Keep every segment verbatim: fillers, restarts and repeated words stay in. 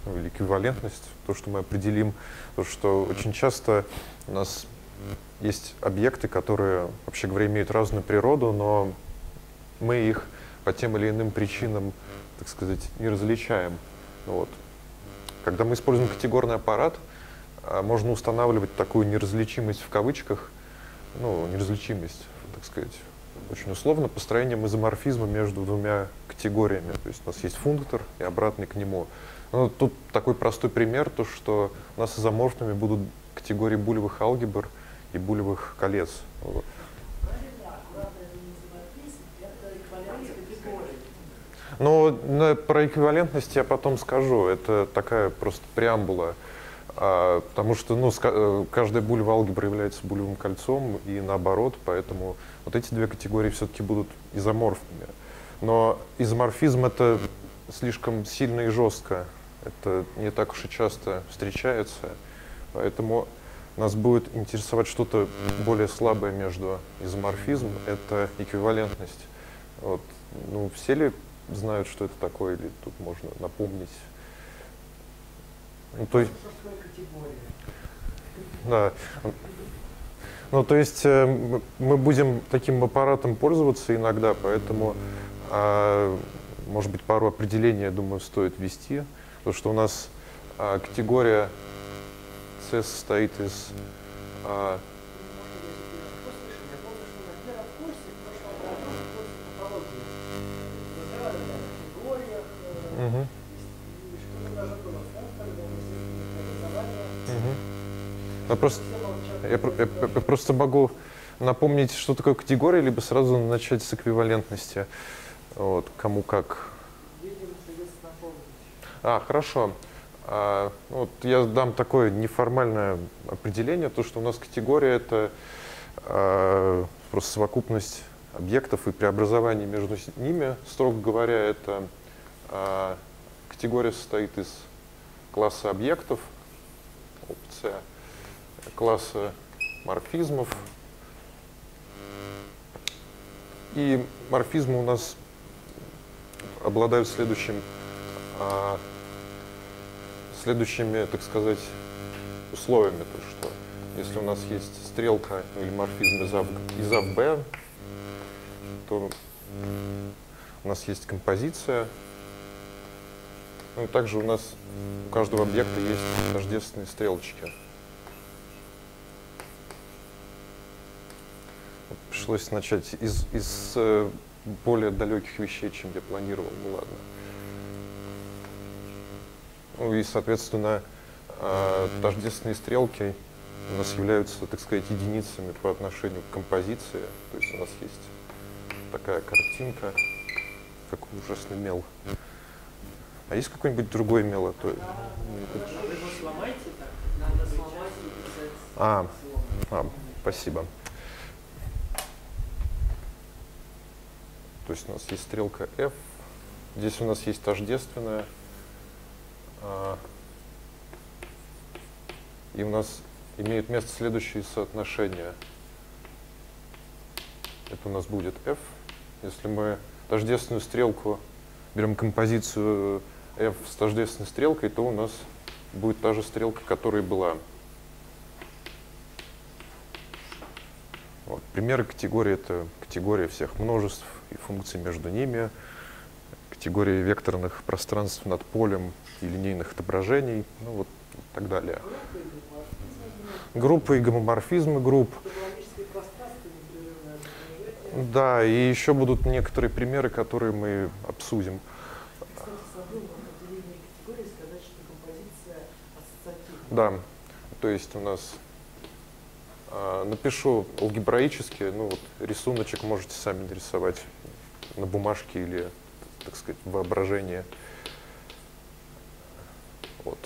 ну, или эквивалентность, то, что мы определим, то, что очень часто у нас есть объекты, которые, вообще говоря, имеют разную природу, но мы их по тем или иным причинам, так сказать, не различаем. Вот. Когда мы используем категорный аппарат, можно устанавливать такую неразличимость в кавычках, ну, неразличимость, так сказать, очень условно, построением изоморфизма между двумя категориями. То есть у нас есть функтор и обратный к нему. Ну, тут такой простой пример, то, что у нас изоморфными будут категории булевых алгебр и булевых колец. Вот. Ну, про эквивалентность я потом скажу. Это такая просто преамбула. А, потому что ну, каждая булевая алгебра является булевым кольцом и наоборот, поэтому вот эти две категории все-таки будут изоморфными. Но изоморфизм — это слишком сильно и жестко, это не так уж и часто встречается, поэтому нас будет интересовать что-то более слабое между изоморфизмом, это эквивалентность. Вот. Ну, все ли знают, что это такое, или тут можно напомнить? Ну, то есть, да. Ну, то есть э, мы будем таким аппаратом пользоваться иногда, поэтому, э, может быть, пару определений, я думаю, стоит ввести. Потому что у нас э, категория C состоит из... Э, угу. Я просто, я, я, я просто могу напомнить, что такое категория, либо сразу начать с эквивалентности. Вот, кому как. А, хорошо. А, вот я дам такое неформальное определение, то, что у нас категория — это а, просто совокупность объектов и преобразований между ними. Строго говоря, это а, категория состоит из класса объектов, опция, класса морфизмов. И морфизмы у нас обладают следующим, а, следующими, так сказать, условиями. То, что если у нас есть стрелка или морфизм из А в, из А в Б, то у нас есть композиция. Ну и также у нас у каждого объекта есть тождественные стрелочки. Пришлось начать из, из э, более далеких вещей, чем я планировал. Ну ладно. Ну и, соответственно, э, тождественные стрелки у нас являются, так сказать, единицами по отношению к композиции. То есть у нас есть такая картинка, какой ужасный мел. А есть какой-нибудь другой мел? А, то... а, а, спасибо. То есть у нас есть стрелка F, здесь у нас есть тождественная, а, и у нас имеет место следующее соотношение. Это у нас будет F. Если мы тождественную стрелку берем композицию F с тождественной стрелкой, то у нас будет та же стрелка, которая была. Вот. Примеры категории — это категория всех множеств и функций между ними, категория векторных пространств над полем и линейных отображений, ну вот и так далее. Группы и гомоморфизмы групп. Да, и еще будут некоторые примеры, которые мы обсудим. Да, то есть у нас э, напишу алгебраически, ну вот рисуночек можете сами нарисовать на бумажке или, так сказать, в воображении. Вот.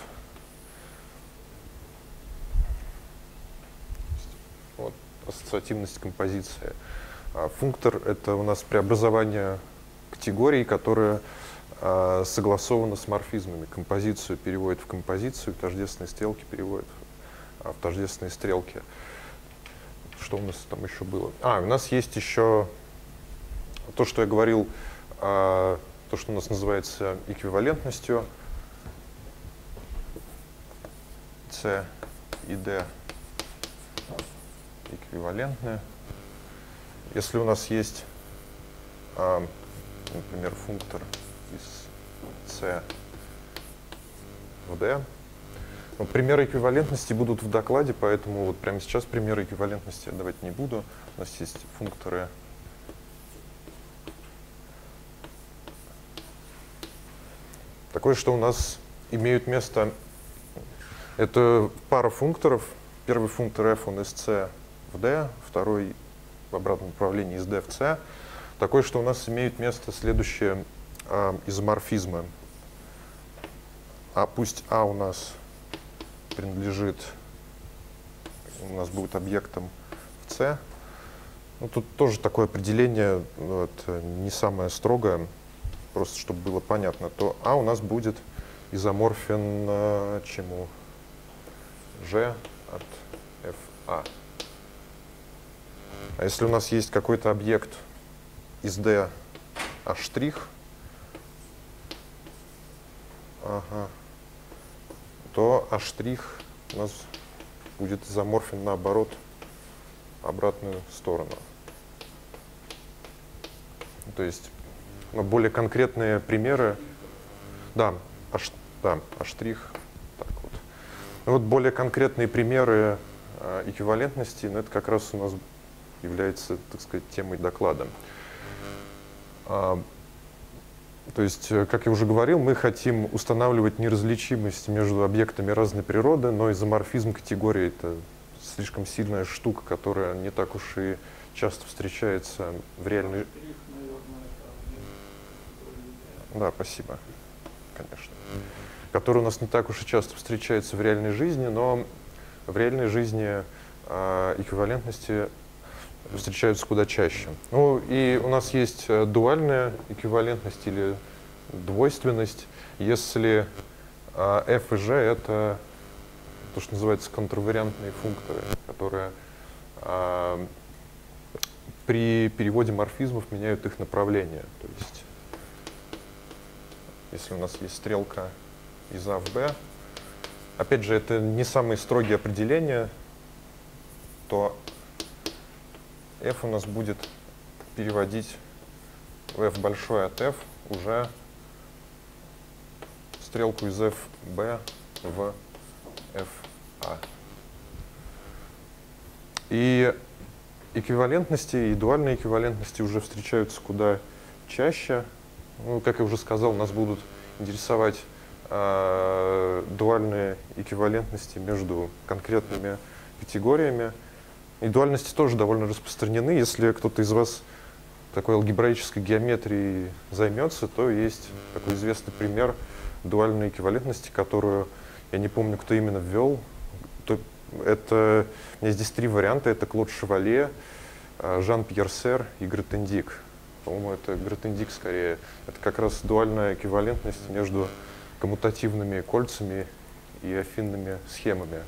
Вот ассоциативность композиции. А функтор — это у нас преобразование категорий, которые а, согласованы с морфизмами. Композицию переводит в композицию, тождественные стрелки переводят в тождественные стрелки. Что у нас там еще было? А, у нас есть еще то, что я говорил, а, то, что у нас называется эквивалентностью. C и D эквивалентны. Если у нас есть, а, например, функтор из C в D, ну, примеры эквивалентности будут в докладе, поэтому вот прямо сейчас примеры эквивалентности я давать не буду. У нас есть функторы такое, что у нас имеют место, это пара функторов. Первый функтор f, он из C в D, второй в обратном направлении из D в C. Такое, что у нас имеют место следующие э, изоморфизмы. А пусть А у нас принадлежит, у нас будет объектом в C. Ну, тут тоже такое определение, вот, не самое строгое, просто чтобы было понятно, то А у нас будет изоморфен э, чему? G от Fa. А если у нас есть какой-то объект из D А', ага, то А' у нас будет изоморфен наоборот в обратную сторону. То есть, ну, более конкретные примеры, да, А', да, А', так вот. Ну, вот более конкретные примеры э, эквивалентности, ну, это как раз у нас является, так сказать, темой доклада. А, то есть, как я уже говорил, мы хотим устанавливать неразличимость между объектами разной природы, но изоморфизм категории — это слишком сильная штука, которая не так уж и часто встречается в реальной... Да, спасибо, конечно. Который у нас не так уж и часто встречается в реальной жизни, но в реальной жизни э, эквивалентности встречаются куда чаще. Ну и у нас есть дуальная эквивалентность или двойственность, если э, f и g — это то, что называется контравариантные функторы, которые э, при переводе морфизмов меняют их направление. То есть, если у нас есть стрелка из А в Б, опять же, это не самые строгие определения, то f у нас будет переводить в f большой от f уже стрелку из эф бэ в эф а. И эквивалентности и дуальные эквивалентности уже встречаются куда чаще. Ну, как я уже сказал, нас будут интересовать э, дуальные эквивалентности между конкретными категориями. И дуальности тоже довольно распространены. Если кто-то из вас такой алгебраической геометрией займется, то есть такой известный пример дуальной эквивалентности, которую я не помню, кто именно ввел. Это, у меня здесь три варианта. Это Клод Шевалье, Жан-Пьер Сер и Гротендик. По-моему, это Гротендик скорее. Это как раз дуальная эквивалентность между коммутативными кольцами и афинными схемами.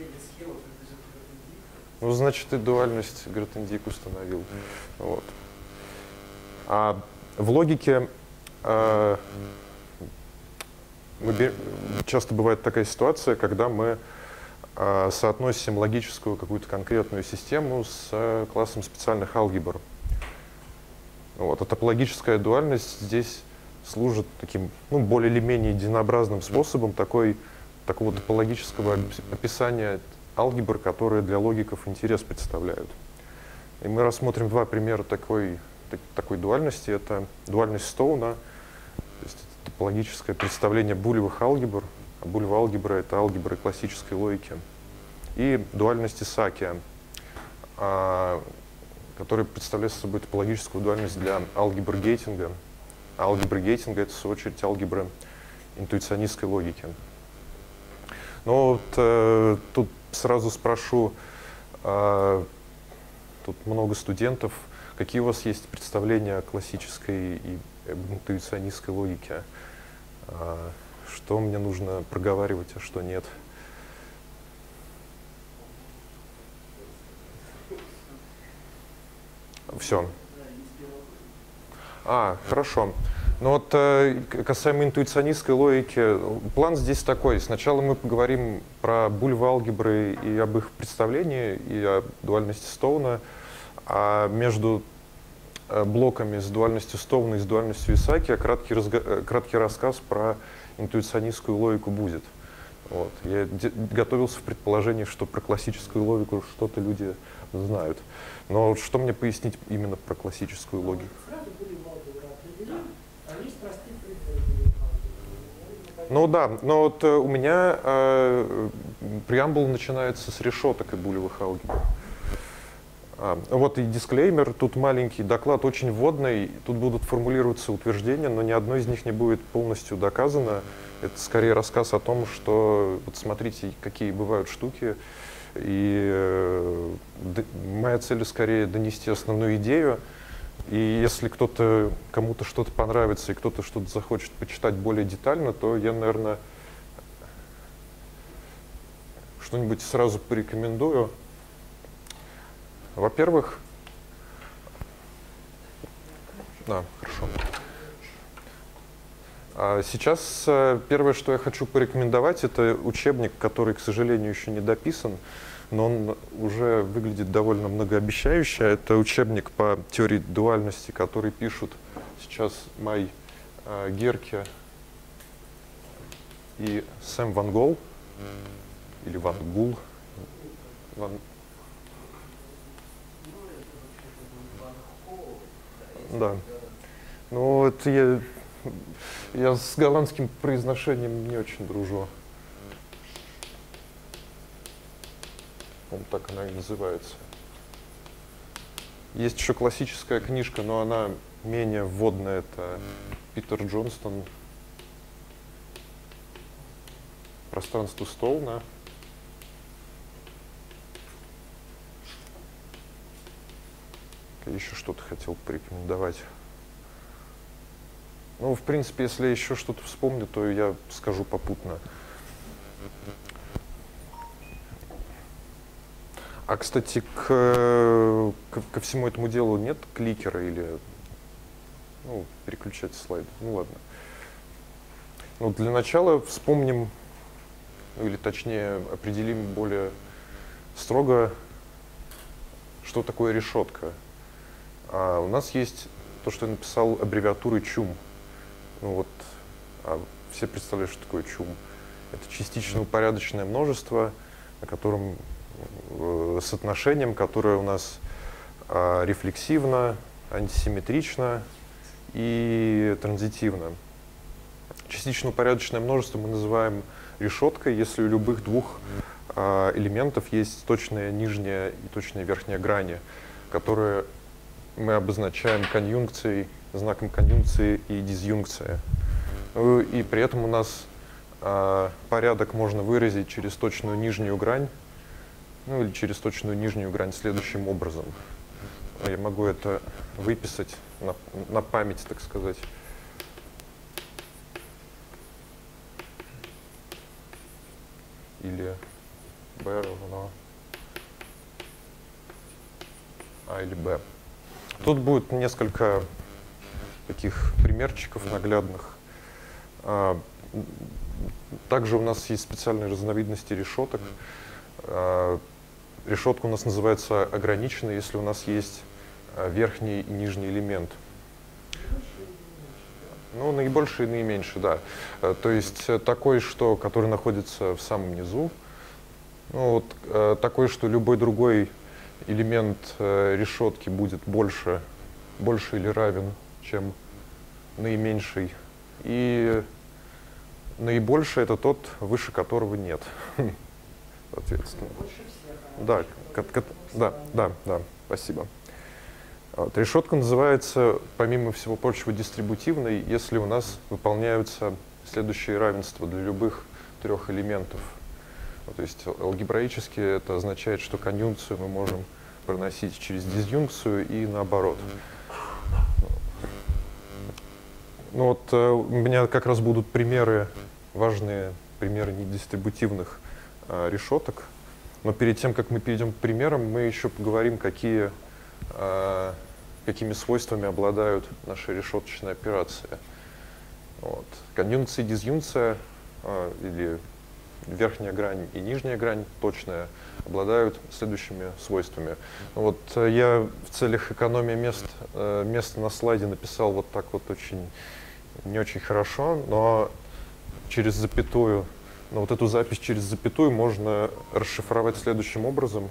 Ну, значит, и дуальность Гротендик установил. Вот. А в логике э, мы, часто бывает такая ситуация, когда мы э, соотносим логическую какую-то конкретную систему с э, классом специальных алгебр. Вот. А топологическая дуальность здесь служит таким, ну, более или менее единообразным способом такой, такого топологического описания алгебр, которые для логиков интерес представляют. И мы рассмотрим два примера такой, так, такой дуальности. Это дуальность Стоуна, то есть это топологическое представление булевых алгебр. А булевые алгебры — это алгебры классической логики. И дуальность Исаакия, а, который представляет собой топологическую дуальность для алгебр Гейтинга. А алгебры Гейтинга — это, в свою очередь, алгебры интуиционистской логики. Но вот, э, тут сразу спрошу, э, тут много студентов, какие у вас есть представления о классической и интуиционистской логике? Э, что мне нужно проговаривать, а что нет? Все. А, хорошо. Ну вот э, касаемо интуиционистской логики, план здесь такой. Сначала мы поговорим про бульвы алгебры и об их представлении, и о дуальности Стоуна, а между блоками с дуальностью Стоуна и с дуальностью Исааки краткий, разго... краткий рассказ про интуиционистскую логику будет. Вот. Я готовился в предположении, что про классическую логику что-то люди знают. Но вот что мне пояснить именно про классическую логику? Ну да, но вот у меня э, преамбул начинается с решеток и булевых алгебр. А, вот и дисклеймер, тут маленький доклад, очень вводный, тут будут формулироваться утверждения, но ни одно из них не будет полностью доказано. Это скорее рассказ о том, что вот смотрите, какие бывают штуки, и э, моя цель скорее донести основную идею. И если кто-то, кому-то что-то понравится и кто-то что-то захочет почитать более детально, то я, наверное, что-нибудь сразу порекомендую. Во-первых, да, хорошо. А сейчас первое, что я хочу порекомендовать, это учебник, который, к сожалению, еще не дописан, но он уже выглядит довольно многообещающе. Это учебник по теории дуальности, который пишут сейчас Май э, Герке и Сэм Ван Гол, или Ван Гул. Ван... Да. Ну, это я, я с голландским произношением не очень дружу. Он так она и называется. Есть еще классическая книжка, но она менее вводная. Это Питер Джонстон «Пространство Стоуна». Я еще что-то хотел порекомендовать. Ну, в принципе, если я еще что-то вспомню, то я скажу попутно. А, кстати, к, к, ко всему этому делу нет кликера или ну, переключать слайды? Ну ладно. Ну, для начала вспомним, ну, или точнее определим более строго, что такое решетка. А у нас есть то, что я написал аббревиатурой ЧУМ. Ну вот, а все представляют, что такое ЧУМ. Это частично упорядоченное множество, на котором с отношением, которое у нас а, рефлексивно, антисимметрично и транзитивно. Частично упорядоченное множество мы называем решеткой, если у любых двух а, элементов есть точная нижняя и точная верхняя грани, которые мы обозначаем конъюнкцией, знаком конъюнкции и дизъюнкции. И при этом у нас а, порядок можно выразить через точную нижнюю грань, ну или через точную нижнюю грань следующим образом. Я могу это выписать на, на память, так сказать. Или b равно a или b. Тут будет несколько таких примерчиков наглядных. Также у нас есть специальные разновидности решеток. Решетка у нас называется ограниченной, если у нас есть верхний и нижний элемент. Ну, наибольший и наименьший, да. То есть такой, что, который находится в самом низу. Ну, вот, такой, что любой другой элемент решетки будет больше, больше или равен, чем наименьший. И наибольший — это тот, выше которого нет. Соответственно. Да, да, да, да, спасибо. Вот, решетка называется, помимо всего прочего, дистрибутивной, если у нас выполняются следующие равенства для любых трех элементов. Вот, то есть алгебраически это означает, что конъюнкцию мы можем проносить через дизъюнкцию и наоборот. Ну вот у меня как раз будут примеры, важные примеры недистрибутивных а, решеток. Но перед тем, как мы перейдем к примерам, мы еще поговорим, какие, а, какими свойствами обладают наши решеточные операции. Вот. Конъюнкция и дизъюнкция, э, или верхняя грань и нижняя грань точная, обладают следующими свойствами. Вот э, я в целях экономии мест, э, место на слайде написал вот так вот очень, не очень хорошо, но через запятую, но вот эту запись через запятую можно расшифровать следующим образом.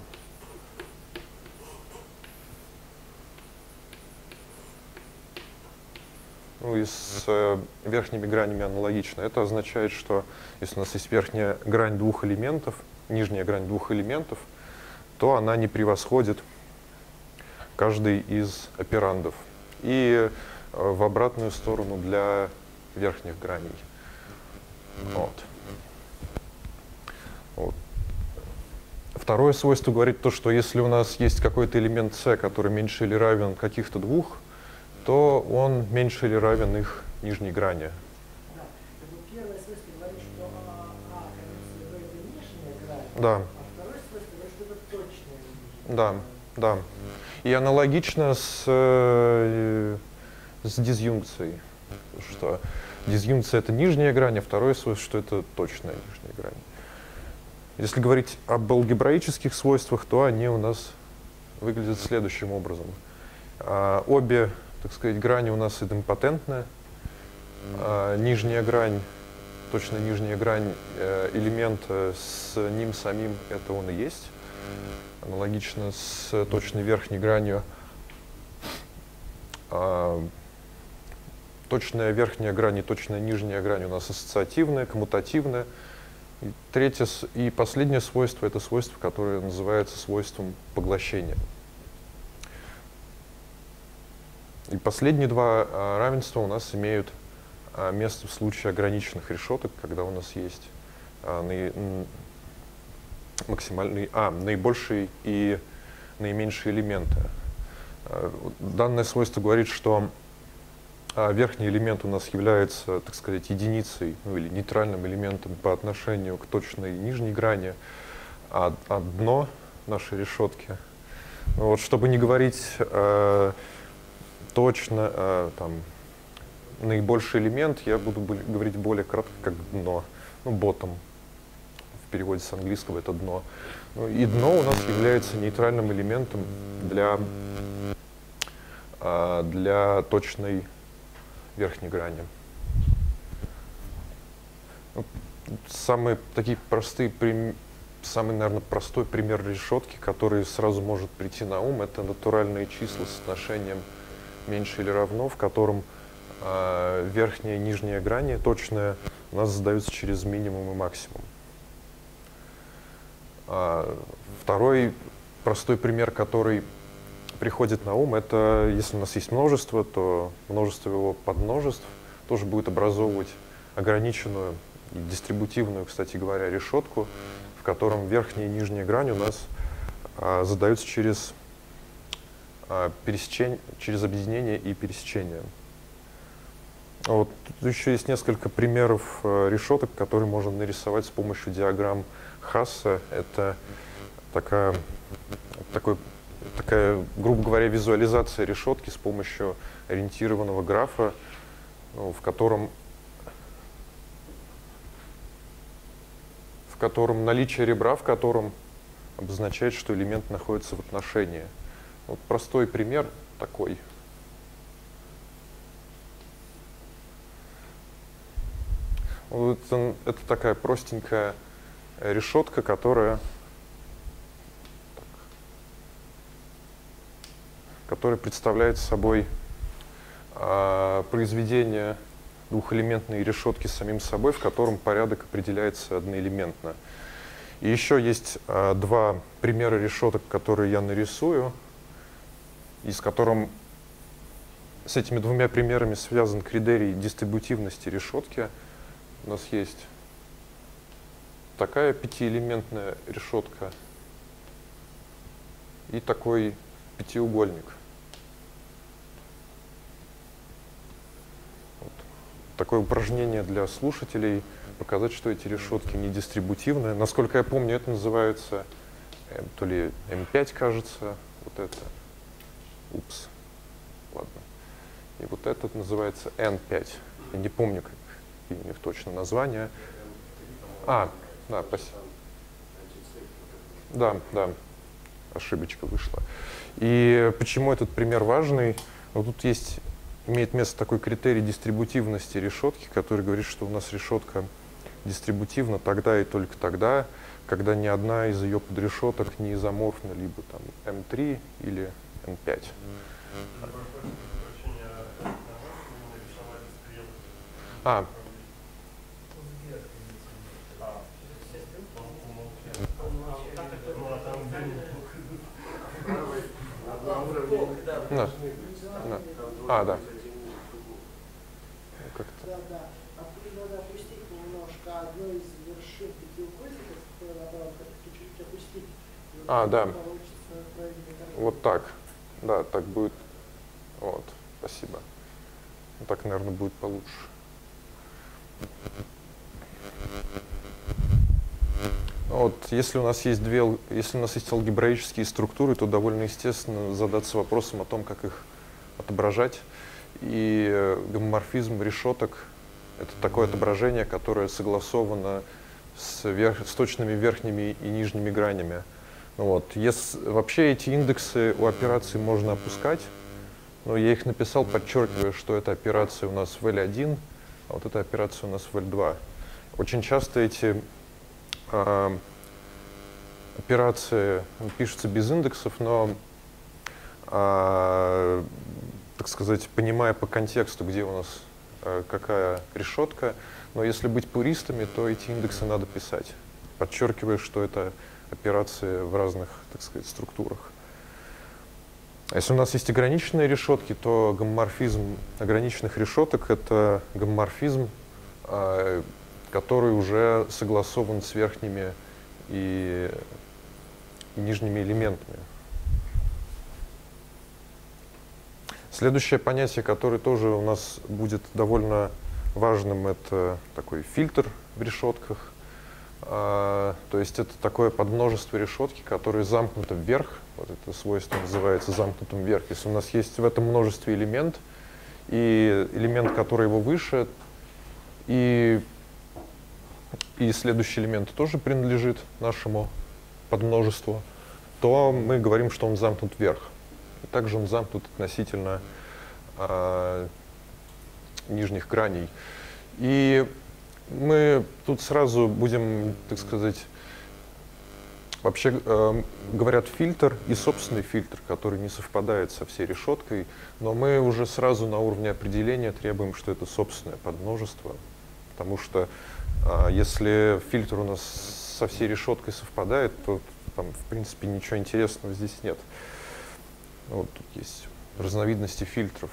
Ну и с э, верхними гранями аналогично. Это означает, что если у нас есть верхняя грань двух элементов, нижняя грань двух элементов, то она не превосходит каждый из операндов. И э, в обратную сторону для верхних граней. Вот. Вот. Второе свойство говорит то, что если у нас есть какой-то элемент c, который меньше или равен каких-то двух, то он меньше или равен их нижней грани. Да. Первое свойство говорит, что А, а конъюнкция это нижняя грань, Да. а второе свойство говорит, что это точная нижняя Да, грань. да. И аналогично с, э, с дизъюнкцией, что дизъюнкция — это нижняя грань, а второе свойство, что это точная нижняя грань. Если говорить об алгебраических свойствах, то они у нас выглядят следующим образом. А, обе, так сказать, грани у нас идемпотентны. А, нижняя грань, точно нижняя грань э, элемента с ним самим — это он и есть. Аналогично с точной верхней гранью. А, точная верхняя грань и точная нижняя грань у нас ассоциативная, коммутативная. И третье и последнее свойство — это свойство, которое называется свойством поглощения. И последние два а, равенства у нас имеют а, место в случае ограниченных решеток, когда у нас есть а, наи, максимальный, а, наибольший и наименьшие элементы. А, данное свойство говорит, что а, верхний элемент у нас является, так сказать, единицей, ну, или нейтральным элементом по отношению к точной нижней грани, а, а дно нашей решетки. Ну, вот, чтобы не говорить а, точно, э, там, наибольший элемент, я буду говорить более кратко, как дно, ну, bottom, в переводе с английского это дно. Ну, и дно у нас является нейтральным элементом для, э, для точной верхней грани. Ну, самые такие простые, самый, наверное, простой пример решетки, который сразу может прийти на ум, это натуральные числа с отношением меньше или равно, в котором э, верхняя и нижняя грани точная у нас задаются через минимум и максимум. А второй простой пример, который приходит на ум, это если у нас есть множество, то множество его подмножеств тоже будет образовывать ограниченную и дистрибутивную, кстати говоря, решетку, в котором верхняя и нижняя грань у нас а, задаются через пересечение, через объединение и пересечение. Вот. Тут еще есть несколько примеров э, решеток, которые можно нарисовать с помощью диаграмм Хасса. Это такая, такой, такая, грубо говоря, визуализация решетки с помощью ориентированного графа, ну, в котором, в котором наличие ребра, в котором обозначает, что элемент находится в отношении. Вот простой пример такой. Вот это, это такая простенькая решетка, которая, которая представляет собой а, произведение двухэлементной решетки с самим собой, в котором порядок определяется одноэлементно. И еще есть а, два примера решеток, которые я нарисую, и с которым с этими двумя примерами связан критерий дистрибутивности решетки. У нас есть такая пятиэлементная решетка и такой пятиугольник. Вот. Такое упражнение для слушателей, показать, что эти решетки не дистрибутивные. Насколько я помню, это называется э, то ли эм пять, кажется, вот это. Упс. Ладно. И вот этот называется эн пять. Я не помню, как. не в точное название. А, да, спасибо. Да, да, ошибочка вышла. И почему этот пример важный? Вот тут есть, имеет место такой критерий дистрибутивности решетки, который говорит, что у нас решетка дистрибутивна тогда и только тогда, когда ни одна из ее подрешеток не изоморфна, либо там эм три или эн пять. А, да. Да. А, да. Как-то. Да, да. А тут надо опустить немножко одну из вершин пятиугольника, которую надо чуть-чуть опустить. А, да. Получится правильно. Вот так. Да, так будет. Вот, спасибо. Так, наверное, будет получше. Вот, если у нас есть две, если у нас есть алгебраические структуры, то довольно естественно задаться вопросом о том, как их отображать. И гомоморфизм решеток — это такое отображение, которое согласовано с, верх, с точными верхними и нижними гранями. Вот. Если, вообще эти индексы у операций можно опускать, но я их написал, подчеркивая, что эта операция у нас в эль один, а вот эта операция у нас в эль два. Очень часто эти э, операции пишутся без индексов, но, э, так сказать, понимая по контексту, где у нас э, какая решетка, но если быть пуристами, то эти индексы надо писать, подчеркивая, что это операции в разных, так сказать, структурах. А если у нас есть ограниченные решетки, то гомоморфизм ограниченных решеток — это гомоморфизм, э, который уже согласован с верхними и, и нижними элементами. Следующее понятие, которое тоже у нас будет довольно важным, это такой фильтр в решетках. А, то есть это такое подмножество решетки, которое замкнуто вверх. Вот это свойство называется замкнутым вверх. Если у нас есть в этом множестве элемент, и элемент, который его выше, и, и следующий элемент тоже принадлежит нашему подмножеству, то мы говорим, что он замкнут вверх. И также он замкнут относительно а, нижних граней. И мы тут сразу будем, так сказать, вообще э, говорят фильтр и собственный фильтр, который не совпадает со всей решеткой, но мы уже сразу на уровне определения требуем, что это собственное подмножество, потому что э, если фильтр у нас со всей решеткой совпадает, то там, в принципе, ничего интересного здесь нет. Вот тут есть разновидности фильтров.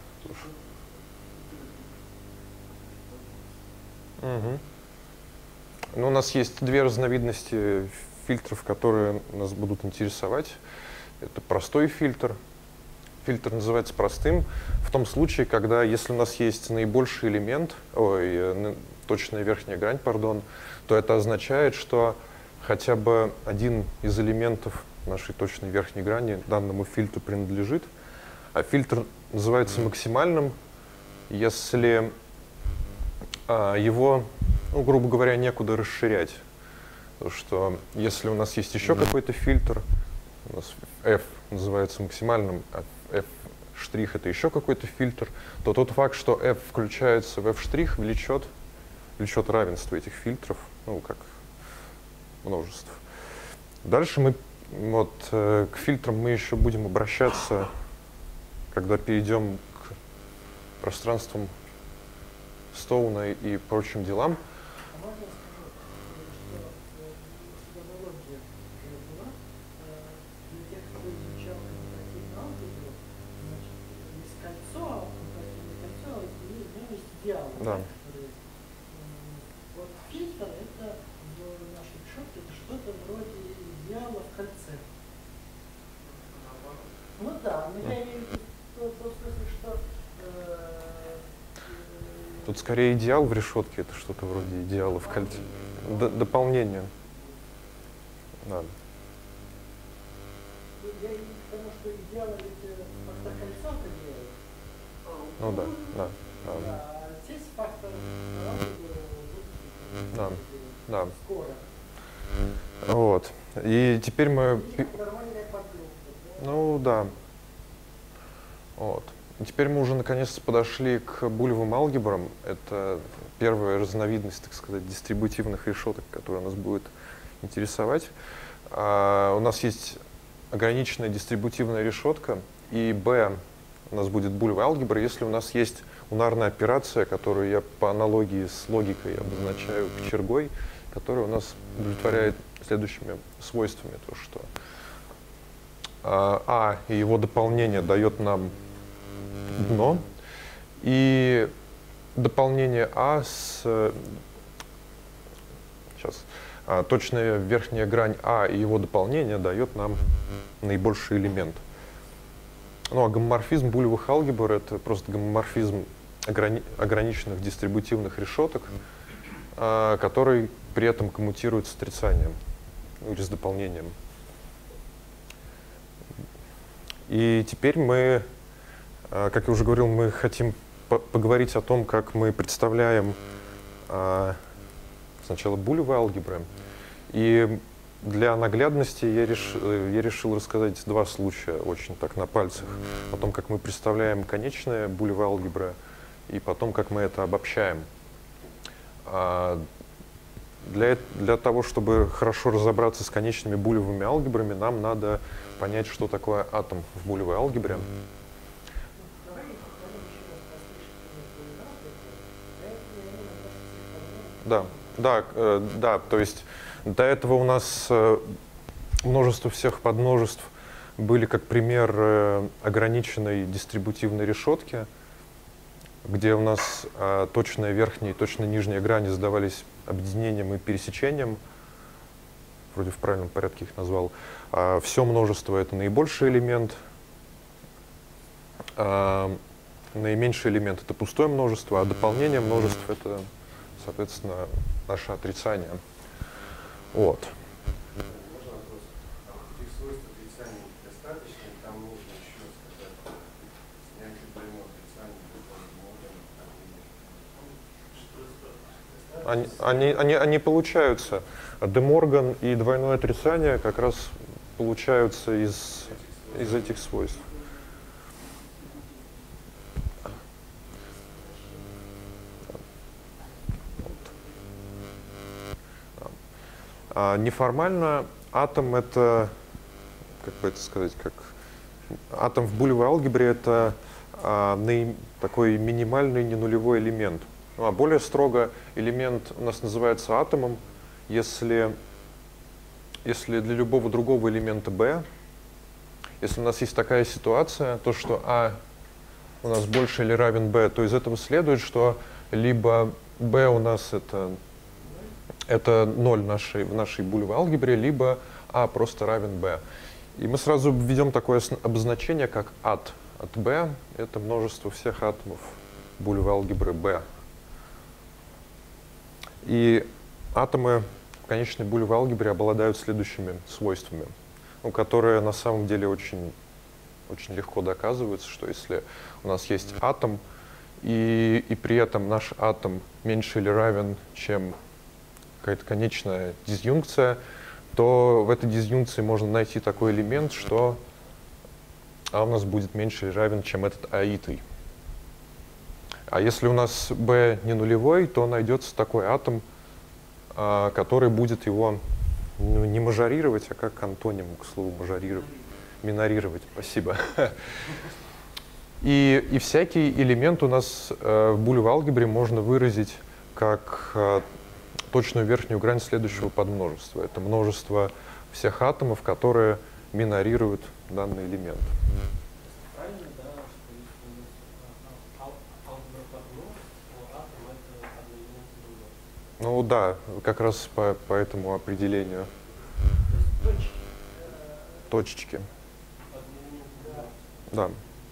Угу. Ну, у нас есть две разновидности фильтров, которые нас будут интересовать. Это простой фильтр. Фильтр называется простым в том случае, когда, если у нас есть наибольший элемент, ой, точная верхняя грань, пардон, то это означает, что хотя бы один из элементов нашей точной верхней грани данному фильтру принадлежит. А фильтр называется максимальным, если а, его, ну, грубо говоря, некуда расширять. Потому что если у нас есть еще какой-то фильтр, у нас f называется максимальным, а f' это еще какой-то фильтр, то тот факт, что f включается в f', влечет, влечет равенство этих фильтров, ну, как множеств. Дальше мы вот, э, к фильтрам мы еще будем обращаться, когда перейдем к пространствам Стоуна и прочим делам. Да. Вот фильтр — это в нашей решетке это что-то вроде идеала в кольце. Ну да, но я имею в виду в том смысле, что э, тут скорее идеал в решетке, это что-то вроде идеала в кольце. Д дополнение. Да. Я имею в виду, что идеал ведь когда кольцо-то делает. Ну да, да. да. Да, здесь фактор Да, да. скоро. Вот. И теперь мы... Нормальная подгруппа, да? Ну да. Вот. И теперь мы уже наконец-то подошли к булевым алгебрам. Это первая разновидность, так сказать, дистрибутивных решеток, которая нас будет интересовать. А, у нас есть ограниченная дистрибутивная решетка, и b у нас будет булевая алгебра, если у нас есть унарная операция, которую я по аналогии с логикой обозначаю кочергой, которая у нас удовлетворяет следующими свойствами. То, что а, а и его дополнение дает нам дно, и дополнение А с... Сейчас. А, точная верхняя грань А и его дополнение дает нам наибольший элемент. Ну а гомоморфизм булевых алгебр — это просто гомоморфизм ограни ограниченных дистрибутивных решеток, а, который при этом коммутирует с отрицанием, ну, или с дополнением. И теперь мы, а, как я уже говорил, мы хотим по поговорить о том, как мы представляем а, сначала булевые алгебры. И для наглядности я, реш... я решил рассказать два случая, очень так на пальцах, о том, как мы представляем конечные булевые алгебры, и потом, как мы это обобщаем. А для, для того, чтобы хорошо разобраться с конечными булевыми алгебрами, нам надо понять, что такое атом в булевой алгебре. Да, да, э, да, то есть до этого у нас э, множество всех подмножеств были как пример э, ограниченной дистрибутивной решетки, где у нас э, точная верхняя и точная нижняя грани задавались объединением и пересечением, вроде в правильном порядке их назвал. А все множество — это наибольший элемент, а наименьший элемент — это пустое множество, а дополнение множеств — это, соответственно, наше отрицание. Вот. Можно вопрос? А вот этих свойств отрицания достаточно, там нужно еще сказать, снятие двойного отрицания. Они, они, они, они получаются. Де Морган и двойное отрицание как раз получаются из, из этих свойств. А неформально атом — это, как бы это сказать, как атом в булевой алгебре — это а, наим, такой минимальный ненулевой элемент. Ну, а более строго элемент у нас называется атомом, если, если для любого другого элемента b, если у нас есть такая ситуация, то что а у нас больше или равен b, то из этого следует, что либо b у нас это это ноль нашей, в нашей булевой алгебре, либо а просто равен b. И мы сразу введем такое обозначение, как от от b. Это множество всех атомов булевой алгебры b. И атомы в конечной булевой алгебре обладают следующими свойствами, ну, которые на самом деле очень, очень легко доказываются, что если у нас есть атом, и, и при этом наш атом меньше или равен, чем какая-то конечная дисъюнкция, то в этой дисъюнкции можно найти такой элемент, что а у нас будет меньше или равен, чем этот аитый. А если у нас b не нулевой, то найдется такой атом, а, который будет его, ну, не мажорировать, а как антоним к слову мажорировать, минорировать. Спасибо. И, и всякий элемент у нас э, в булевой алгебре можно выразить как э, точную верхнюю грань следующего подмножества. Это множество всех атомов, которые минорируют данный элемент. Правильно, да, что если у нас алгебра подмножеств, то атом — это одноименный другой. Ну да, как раз по, по этому определению. Точечки. Да.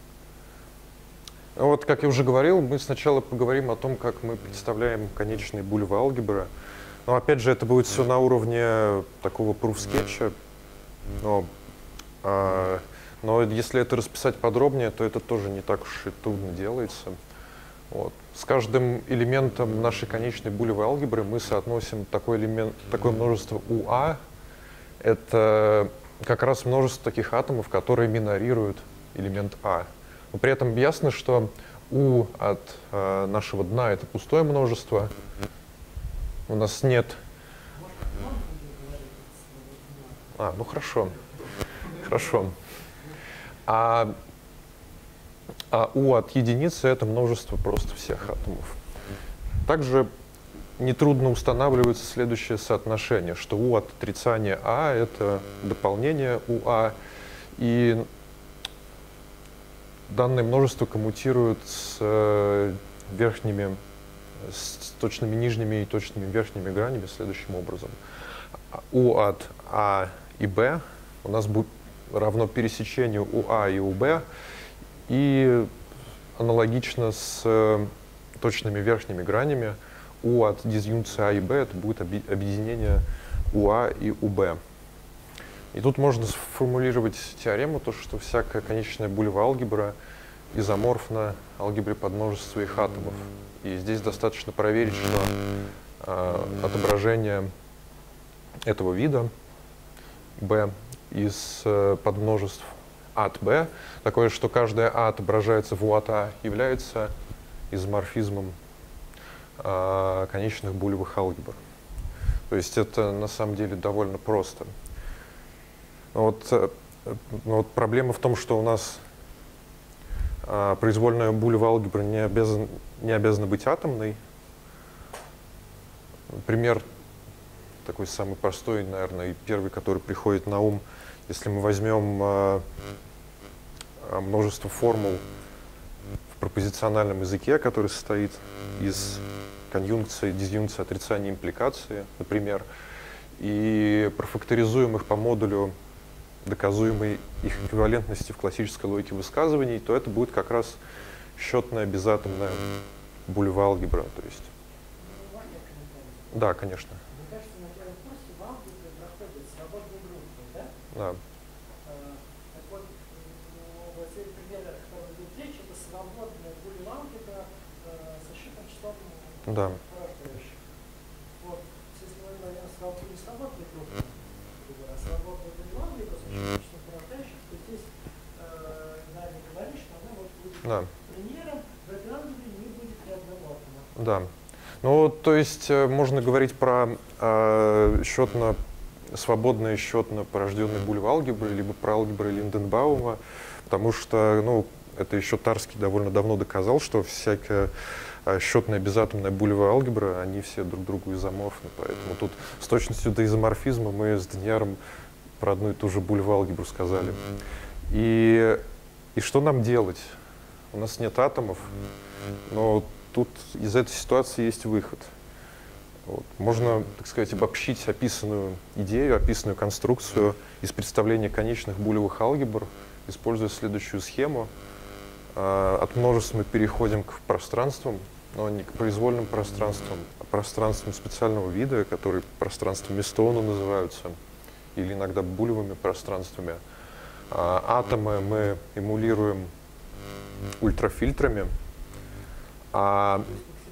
Вот, как я уже говорил, мы сначала поговорим о том, как мы представляем конечные булевые алгебры. Но опять же, это будет все на уровне такого proof-скетча. Но, а, но если это расписать подробнее, то это тоже не так уж и трудно делается. Вот. с каждым элементом нашей конечной булевой алгебры мы соотносим такой элемент, такое множество УА. Это как раз множество таких атомов, которые минорируют элемент А. Но при этом ясно, что У от э, нашего дна — это пустое множество. У нас нет... А, ну хорошо. Хорошо. А, а У от единицы — это множество просто всех атомов. Также нетрудно устанавливается следующее соотношение, что У от отрицания А — это дополнение УА, и данное множество коммутирует с э, верхними, с точными нижними и точными верхними гранями следующим образом. У от А и Б у нас будет равно пересечению УА и УБ, и аналогично с э, точными верхними гранями У от дизъюнкции А и Б это будет объединение УА и УБ. И тут можно сформулировать теорему, то, что всякая конечная булевая алгебра изоморфна алгебре подмножества их атомов. И здесь достаточно проверить, что э, отображение этого вида B из э, подмножеств А от B, такое, что каждая А отображается в У от А, является изоморфизмом э, конечных булевых алгебр. То есть это на самом деле довольно просто. Вот, э, вот проблема в том, что у нас э, произвольная булевая алгебра не, обязан, не обязана быть атомной. Пример такой самый простой, наверное, и первый, который приходит на ум, если мы возьмем э, множество формул в пропозициональном языке, который состоит из конъюнкции, дизъюнкции, отрицания, импликации, например, и профакторизуем их по модулю доказуемой их эквивалентности в классической логике высказываний, то это будет как раз счетная безатомная булевая алгебра. То есть... Да, конечно. Мне кажется, на первом курсе в алгебре проходят свободные группы, да? Да. А, так вот, ну, вот эти примеры, о которых идет речь, это свободная булевая алгебра э, со счетным числом Да. порождающих. Вот, если мы говорим о свободной, не свободной группе, а свободной булевой алгебре со счетным числом порождающих, то здесь э, Надя говорит, что она вот будет Да. примером, в этой алгебре не будет ни одного атома. Да. Ну, то есть э, можно говорить про э, счетно свободные счетно порожденные булевые алгебры, либо про алгебры Линденбаума, потому что, ну, это еще Тарский довольно давно доказал, что всякая э, счетная безатомная булевая алгебра, они все друг другу изоморфны, поэтому тут с точностью до изоморфизма мы с Данияром про одну и ту же булевую алгебру сказали. И, и что нам делать? У нас нет атомов, но тут из этой ситуации есть выход. Вот. Можно, так сказать, обобщить описанную идею, описанную конструкцию из представления конечных булевых алгебр, используя следующую схему. От множеств мы переходим к пространствам, но не к произвольным пространствам, а пространствам специального вида, которые пространствами Стоуна называются, или иногда булевыми пространствами. Атомы мы эмулируем ультрафильтрами. А,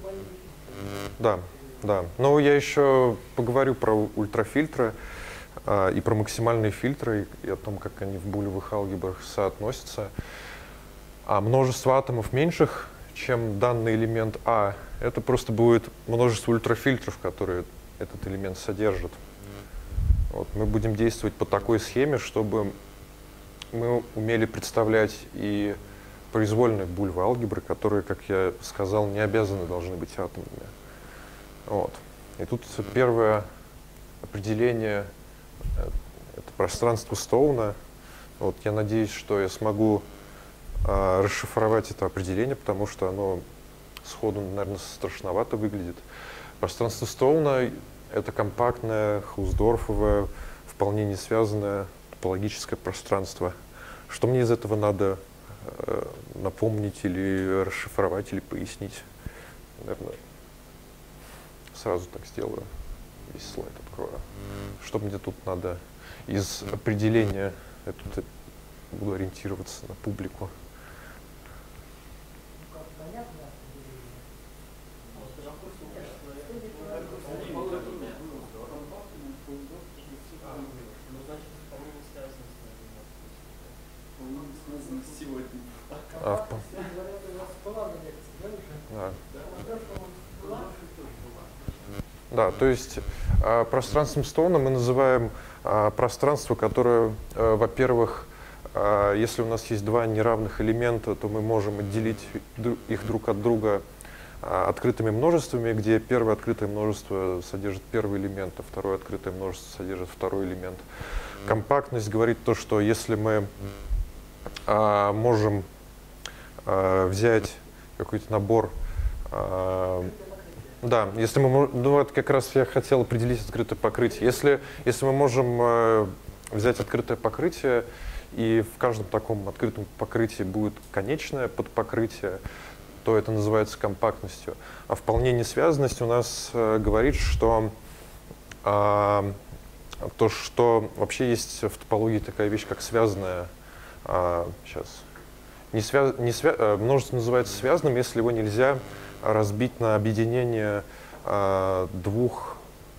да, да. Но я еще поговорю про ультрафильтры а, и про максимальные фильтры, и о том, как они в булевых алгебрах соотносятся. А множество атомов меньших, чем данный элемент А, это просто будет множество ультрафильтров, которые этот элемент содержит. Вот. Мы будем действовать по такой схеме, чтобы мы умели представлять и произвольные булевые алгебры, которые, как я сказал, не обязаны должны быть атомными. Вот. И тут первое определение — это пространство Стоуна. Вот. Я надеюсь, что я смогу э, расшифровать это определение, потому что оно сходу, наверное, страшновато выглядит. Пространство Стоуна — это компактное, хаусдорфовое, вполне не связанное топологическое пространство. Что мне из этого надо напомнить или расшифровать, или пояснить? Наверное, сразу так сделаю. Весь слайд открою. Что мне тут надо из определения? Я тут буду ориентироваться на публику. Да, то есть э, пространством Стоуна мы называем э, пространство, которое, э, во-первых, э, если у нас есть два неравных элемента, то мы можем отделить их друг от друга э, открытыми множествами, где первое открытое множество содержит первый элемент, а второе открытое множество содержит второй элемент. Компактность говорит то, что если мы э, можем э, взять какой-то набор, э, да, если мы, ну вот как раз я хотел определить открытое покрытие. Если, если мы можем э, взять открытое покрытие, и в каждом таком открытом покрытии будет конечное подпокрытие, то это называется компактностью. А вполне несвязанность у нас э, говорит, что, э, то, что вообще есть в топологии такая вещь, как связанная, э, сейчас, не свя, не свя, э, множество называется связанным, если его нельзя разбить на объединение э, двух,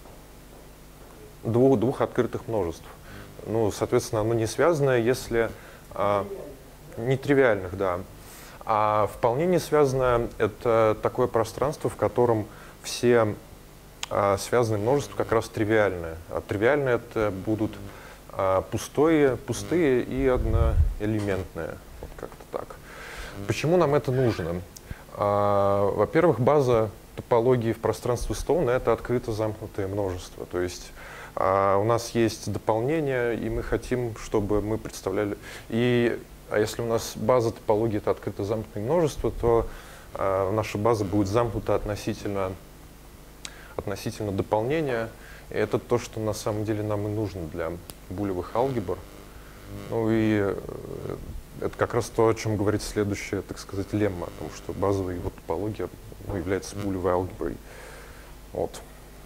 двух, двух открытых множеств. Ну, соответственно, оно не связанное, если э, нетривиальных, да. А вполне не связанное — это такое пространство, в котором все э, связанные множества как раз тривиальные. А тривиальные — это будут э, пустые, пустые и одноэлементные. Вот как-то так. Почему нам это нужно? Uh, во-первых, база топологии в пространстве Стоуна — это открыто замкнутое множество. То есть uh, у нас есть дополнение, и мы хотим, чтобы мы представляли... И, а если у нас база топологии — это открыто замкнутое множество, то uh, наша база будет замкнута относительно, относительно дополнения. И это то, что на самом деле нам и нужно для булевых алгебр. Ну и это как раз то, о чем говорит следующая, так сказать, лемма, о том, что базовая его топология, ну, является булевой алгеброй. Вот.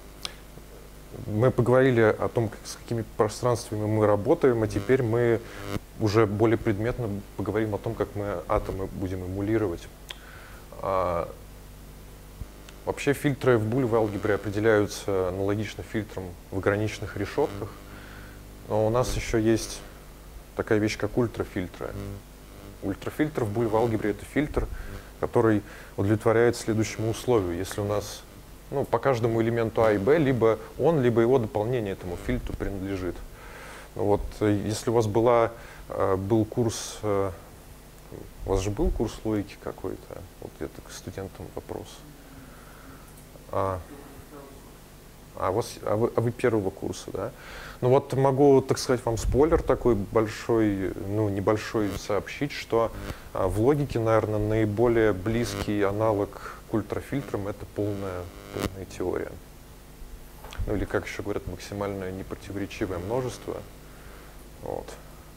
Мы поговорили о том, как, с какими пространствами мы работаем, а теперь мы уже более предметно поговорим о том, как мы атомы будем эмулировать. А, вообще фильтры в булевой алгебре определяются аналогично фильтрам в ограниченных решетках, но у нас еще есть такая вещь, как ультрафильтры. Ультрафильтр в булевой алгебре — это фильтр, который удовлетворяет следующему условию. Если у нас, ну, по каждому элементу А и Б либо он, либо его дополнение этому фильтру принадлежит. Вот, если у вас была, был курс, у вас же был курс логики какой-то? Вот это к студентам вопрос. А, а, у вас, а, вы, а вы первого курса, да? Ну вот могу, так сказать, вам спойлер такой большой, ну небольшой сообщить, что а, в логике, наверное, наиболее близкий аналог к ультрафильтрам — это полная, полная теория. Ну или, как еще говорят, максимальное непротиворечивое множество. Вот.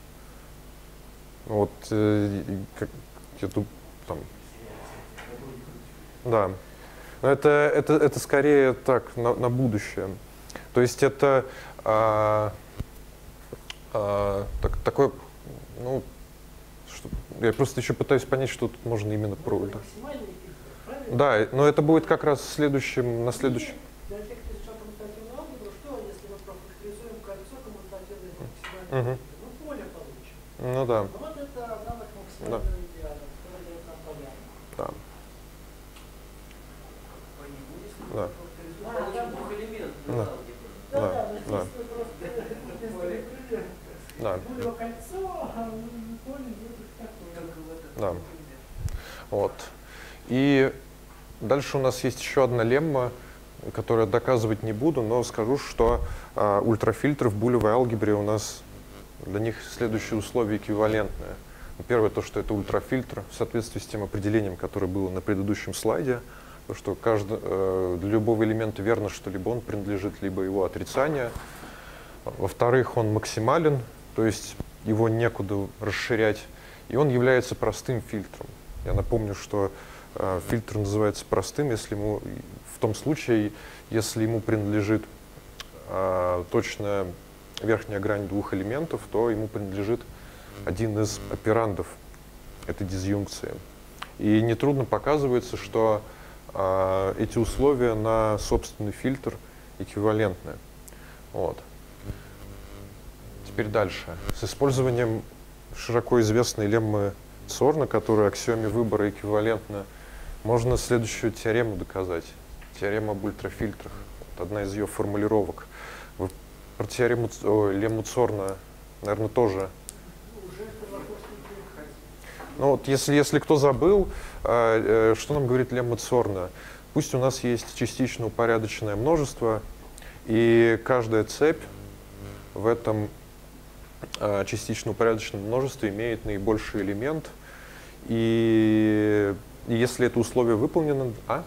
Вот, э, как, я тут, там, да. Но это, это, это скорее так, на, на будущее. То есть это а, а, так, такое, ну, что, я просто еще пытаюсь понять, что тут можно именно про... Да. Да, но это будет как раз в следующем, на следующем. Для тех, кто изучал коммутативную алгебру, что если мы профакторизуем кольцо коммутативной максимальной Угу. ну, поле получим. Ну да. Но вот это аналог максимального Да. идеала, который дает нам понятно. Да. Да. Да, да, двух элементов. Да. Да, Да, да, но да. здесь вы просто поле Да. кольцо, а поле будет такое. Да. Вот. И дальше у нас есть еще одна лемма, которую доказывать не буду, но скажу, что а, ультрафильтры в булевой алгебре у нас, для них следующие условия эквивалентные. Первое, то, что это ультрафильтр в соответствии с тем определением, которое было на предыдущем слайде, то, что каждый, э, для любого элемента верно, что либо он принадлежит, либо его отрицание. Во-вторых, он максимален, то есть его некуда расширять, и он является простым фильтром. Я напомню, что э, фильтр называется простым, если ему, в том случае, если ему принадлежит э, точная верхняя грань двух элементов, то ему принадлежит один из операндов этой дизъюнкции. И нетрудно показывается, что э, эти условия на собственный фильтр эквивалентны. Вот. Теперь дальше. С использованием широко известной леммы Цорна, которая аксиоме выбора эквивалентна, можно следующую теорему доказать. Теорема об ультрафильтрах. Это одна из ее формулировок. Вы про теорему Лемму-Цорна, наверное, тоже. Ну вот если, если кто забыл, э, э, что нам говорит Лемма-Цорна? Пусть у нас есть частично упорядоченное множество, и каждая цепь в этом э, частично упорядоченном множестве имеет наибольший элемент, и, и если это условие выполнено... А?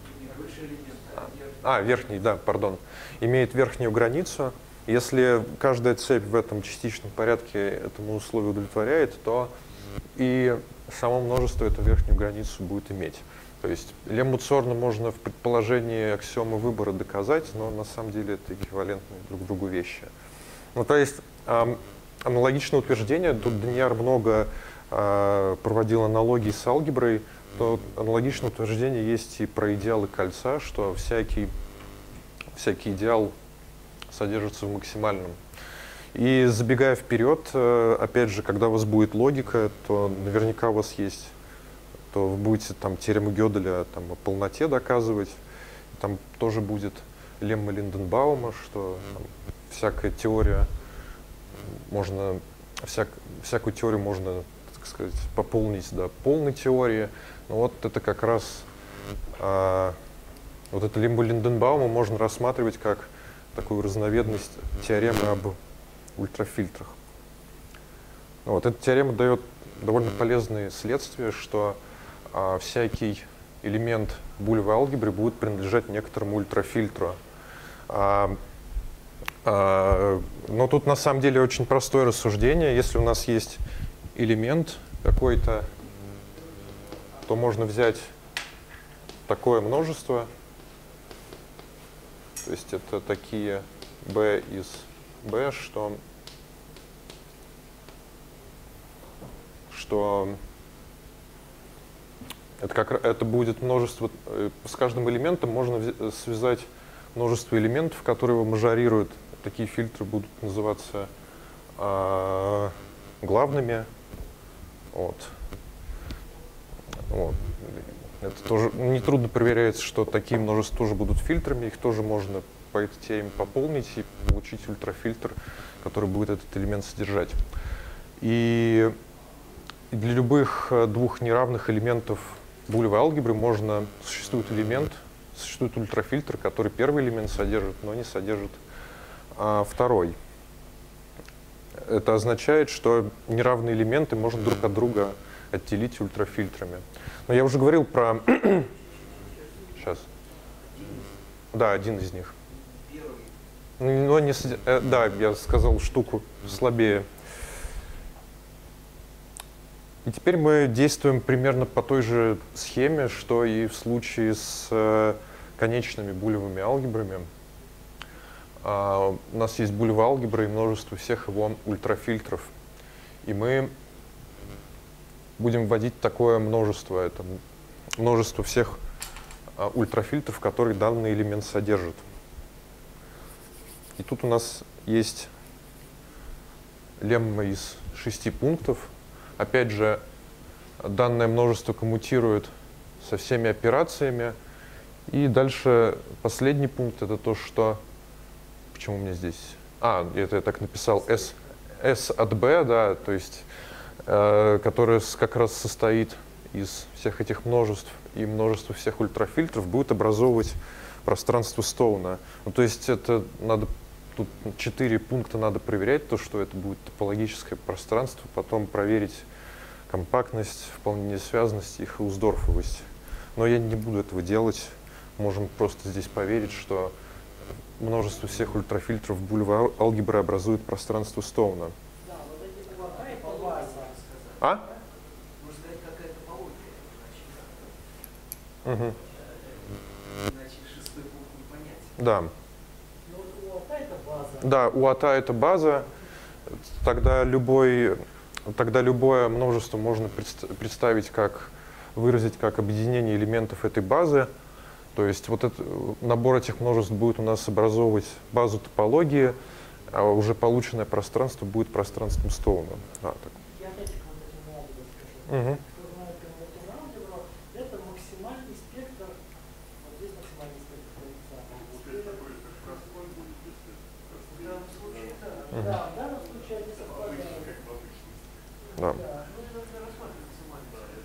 А, верхний, да, пардон. Имеет верхнюю границу. Если каждая цепь в этом частичном порядке этому условию удовлетворяет, то и само множество эту верхнюю границу будет иметь. То есть Лемму-Цорна можно в предположении аксиомы выбора доказать, но на самом деле это эквивалентные друг другу вещи. Ну, то есть э, аналогичное утверждение, тут Деньяр много э, проводил аналогий с алгеброй, то аналогичное утверждение есть и про идеалы кольца, что всякий, всякий идеал содержится в максимальном. И забегая вперед, опять же, когда у вас будет логика, то наверняка у вас есть, то вы будете там теорему Гёделя там, о полноте доказывать. Там тоже будет лемма Линденбаума, что там, всякая теория можно, всяк, всякую теорию можно, так сказать, пополнить до полной теории. Но вот это как раз а, вот эту лемму Линденбаума можно рассматривать как такую разновидность теоремы об ультрафильтрах. Вот, эта теорема дает довольно полезные следствия, что а, всякий элемент булевой алгебры будет принадлежать некоторому ультрафильтру. А, а, но тут на самом деле очень простое рассуждение. Если у нас есть элемент какой-то, то можно взять такое множество. То есть это такие b из b, что, что это, как, это будет множество, с каждым элементом можно связать множество элементов, которые его мажорируют. Такие фильтры будут называться э, главными. Вот. Вот. Это тоже нетрудно проверяется, что такие множества тоже будут фильтрами, их тоже можно по этой теореме пополнить и получить ультрафильтр, который будет этот элемент содержать. И для любых двух неравных элементов булевой алгебры можно, существует элемент, существует ультрафильтр, который первый элемент содержит, но не содержит а, второй. Это означает, что неравные элементы можно друг от друга отделить ультрафильтрами. Но я уже говорил про... Сейчас. Да, один из них. Но не... Да, я сказал штуку слабее. И теперь мы действуем примерно по той же схеме, что и в случае с конечными булевыми алгебрами. У нас есть булевая алгебра и множество всех его ультрафильтров. И мы будем вводить такое множество, это множество всех а, ультрафильтров, которые данный элемент содержит. И тут у нас есть лемма из шести пунктов. Опять же, данное множество коммутирует со всеми операциями. И дальше последний пункт — это то, что... Почему у меня здесь... А, это я так написал, S, S от B, да, то есть... которая как раз состоит из всех этих множеств и множества всех ультрафильтров, будет образовывать пространство Стоуна. Ну, то есть это надо, тут четыре пункта надо проверять, то, что это будет топологическое пространство, потом проверить компактность, вполне связанность и хаусдорфовость. Но я не буду этого делать. Можем просто здесь поверить, что множество всех ультрафильтров булевой алгебры образует пространство Стоуна. А? Можно сказать, какая топология. Угу. Иначе шестой пункт непонятен. Да. Но вот у АТА это база. Да, у АТА это база. Тогда, любой, тогда любое множество можно представить как, выразить как объединение элементов этой базы. То есть вот этот набор этих множеств будет у нас образовывать базу топологии, а уже полученное пространство будет пространством Стоуна. Да, так. Угу. Кто знает конвертивную алгебру, это максимальный спектр, вот здесь максимальный спектр коэффициентов. Мгм. Да, в данном случае они совпадают. Да. Да. Ну, это надо рассматривать максимально.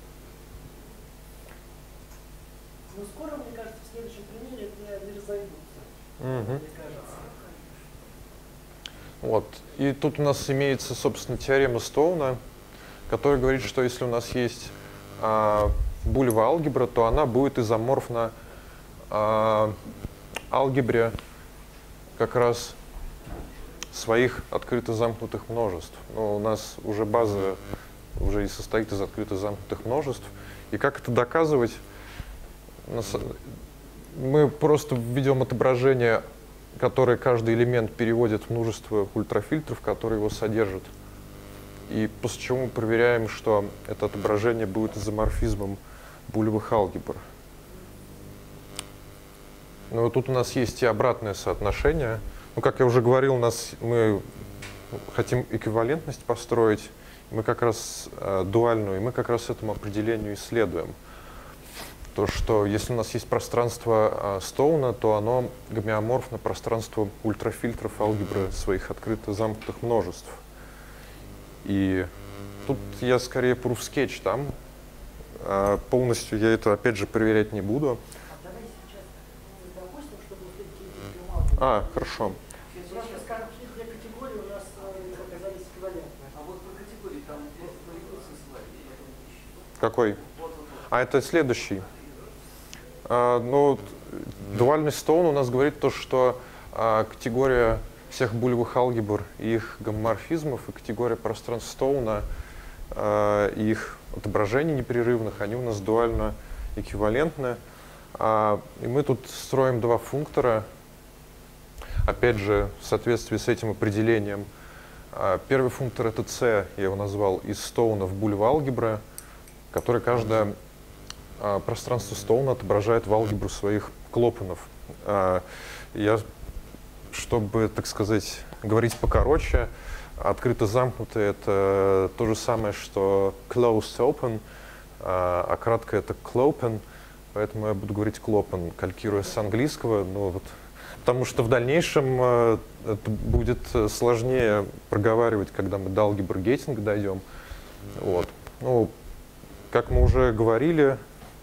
Но скоро, мне кажется, в следующем примере это не разойдутся. Мгм. Мне кажется. Вот. И тут у нас имеется, собственно, теорема Стоуна, которая говорит, что если у нас есть а, булевая алгебра, то она будет изоморфна а, алгебре как раз своих открыто замкнутых множеств. Но у нас уже база уже и состоит из открыто замкнутых множеств. И как это доказывать? Мы просто введем отображение, которое каждый элемент переводит в множество ультрафильтров, которые его содержат. И после чего мы проверяем, что это отображение будет изоморфизмом булевых алгебр. Но вот тут у нас есть и обратное соотношение. Ну, как я уже говорил, у нас мы хотим эквивалентность построить, мы как раз э, дуальную, и мы как раз этому определению исследуем. То, что если у нас есть пространство э, Стоуна, то оно гомеоморфно пространству ультрафильтров алгебры своих открыто замкнутых множеств. И тут я скорее proof sketch там. Э, полностью я это опять же проверять не буду. А давай сейчас ну, допустим, чтобы успеть перейти к А, хорошо. Просто скажем, что две категории у нас э, оказались эквивалентны. А вот про категории там появился слайд, я там ищу. Какой? Вот, вот, вот. А это следующий. А, ну, дуальность Стоуна у нас говорит то, что а, категория всех булевых алгебр и их гомоморфизмов и категория пространств Стоуна а, и их отображений непрерывных, они у нас дуально эквивалентны. А, и мы тут строим два функтора, опять же, в соответствии с этим определением. А, первый функтор — это c, я его назвал, из Стоуна в булевой алгебры, который каждое а, пространство Стоуна отображает в алгебру своих клопанов. А, я, чтобы, так сказать, говорить покороче, открыто замкнутое — это то же самое, что closed open, а, а кратко это clopen, поэтому я буду говорить clopen, калькируя с английского, ну, вот, потому что в дальнейшем а, это будет сложнее проговаривать, когда мы до алгебры гейтинга дойдем. Вот. Ну, как мы уже говорили,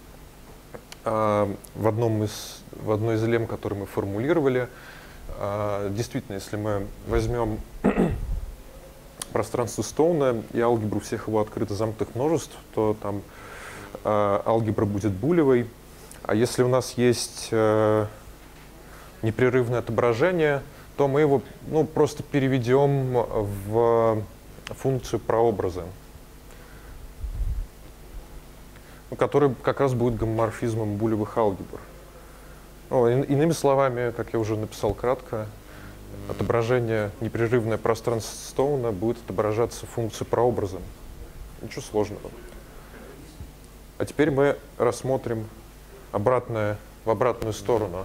а, в, одном из, в одной из лем, которые мы формулировали, а, действительно, если мы возьмем пространство Стоуна и алгебру всех его открыто замкнутых множеств, то там э, алгебра будет булевой. А если у нас есть э, непрерывное отображение, то мы его ну, просто переведем в функцию прообраза, который как раз будет гомоморфизмом булевых алгебр. Ну, и, иными словами, как я уже написал кратко, отображение непрерывное пространство Стоуна будет отображаться функцией прообраза. Ничего сложного. А теперь мы рассмотрим обратное, в обратную сторону.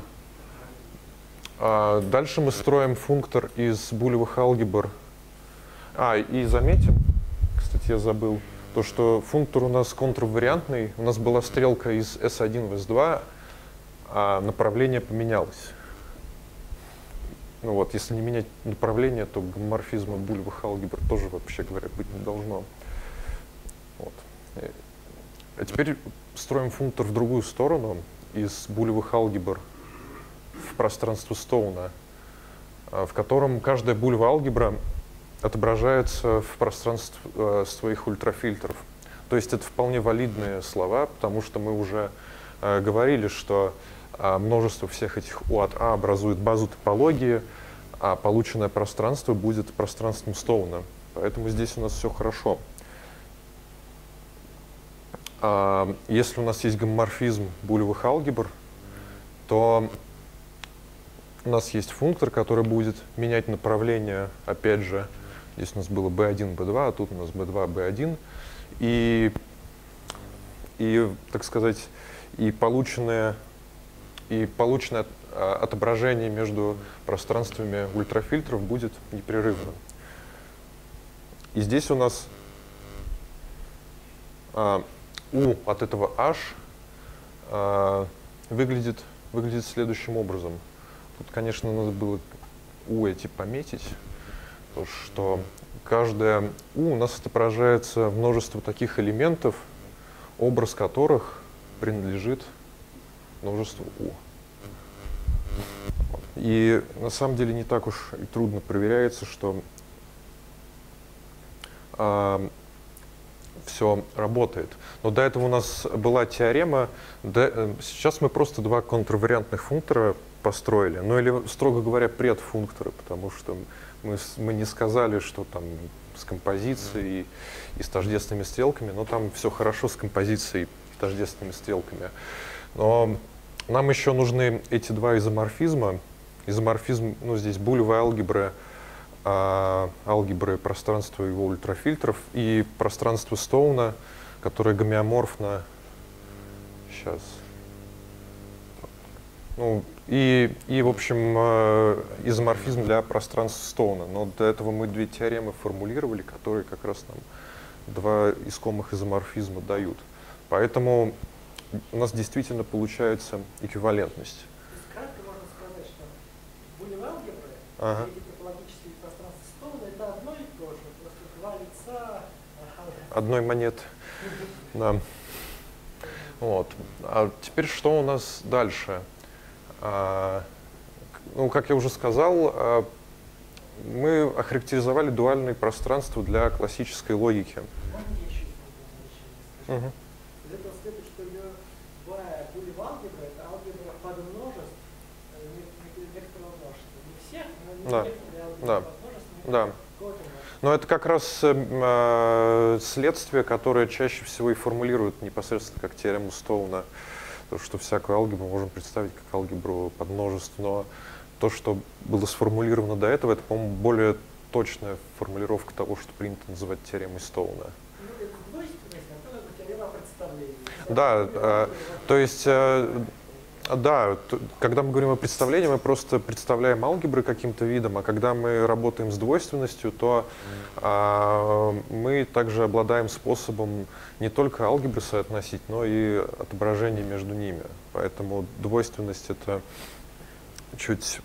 А дальше мы строим функтор из булевых алгебр. А, и заметим, кстати, я забыл, то, что функтор у нас контрвариантный. У нас была стрелка из эс один в эс два, а направление поменялось. Ну вот, если не менять направление, то гомоморфизма булевых алгебр тоже, вообще говоря, быть не должно. Вот. А теперь строим функтор в другую сторону, из булевых алгебр в пространство Стоуна, в котором каждая булевая алгебра отображается в пространстве э, своих ультрафильтров. То есть это вполне валидные слова, потому что мы уже э, говорили, что э, множество всех этих У от А образует базу топологии, а полученное пространство будет пространством Стоуна. Поэтому здесь у нас все хорошо. А если у нас есть гомоморфизм булевых алгебр, то у нас есть функтор, который будет менять направление, опять же, здесь у нас было бэ один, бэ два, а тут у нас бэ два, бэ один. И, и так сказать, и полученное, и полученное отображение между пространствами ультрафильтров будет непрерывным. И здесь у нас а, U от этого H а, выглядит, выглядит следующим образом. Тут, конечно, надо было U эти пометить, То, что каждое У у нас отображается множество таких элементов, образ которых принадлежит множеству У. И на самом деле не так уж и трудно проверяется, что а, все работает. Но до этого у нас была теорема, да, сейчас мы просто два контрвариантных функтора построили, ну или, строго говоря, предфункторы, потому что мы, мы не сказали, что там с композицией и с тождественными стрелками, но там все хорошо с композицией и тождественными стрелками. Но нам еще нужны эти два изоморфизма. Изоморфизм, ну здесь булевой алгебры, а, алгебры пространства его ультрафильтров и пространство Стоуна, которое гомеоморфно. Сейчас. Ну, и, и, в общем, изоморфизм для пространства Стоуна. Но до этого мы две теоремы формулировали, которые как раз нам два искомых изоморфизма дают. Поэтому у нас действительно получается эквивалентность. То есть кратко можно сказать, что булевые алгебры Ага. и топологические пространства Стоуна это одно и то же, просто два лица Одной монеты. Да. Вот. А теперь что у нас дальше? А, ну, как я уже сказал, а, мы охарактеризовали дуальные пространства для классической логики. Можно я еще скажу? Угу. Из этого следует, что любая булевая алгебра это алгебра подмножеств э, нек- некоторого множества. Не всех, но не Да. некоторые алгебры Да. подмножеств, Да. какое-то множество. Но это как раз э, следствие, которое чаще всего и формулируют непосредственно как теорему Стоуна. То, что всякую алгебру можем представить как алгебру подмножеств, но то, что было сформулировано до этого, это, по-моему, более точная формулировка того, что принято называть теоремой Стоуна. Ну, это двойственность, а то как бы теорема представления. Да, э, то есть, э, да, т- когда мы говорим о представлении, мы просто представляем алгебры каким-то видом, а когда мы работаем с двойственностью, то э, мы также обладаем способом не только алгебры соотносить, но и отображение между ними. Поэтому двойственность — это чуть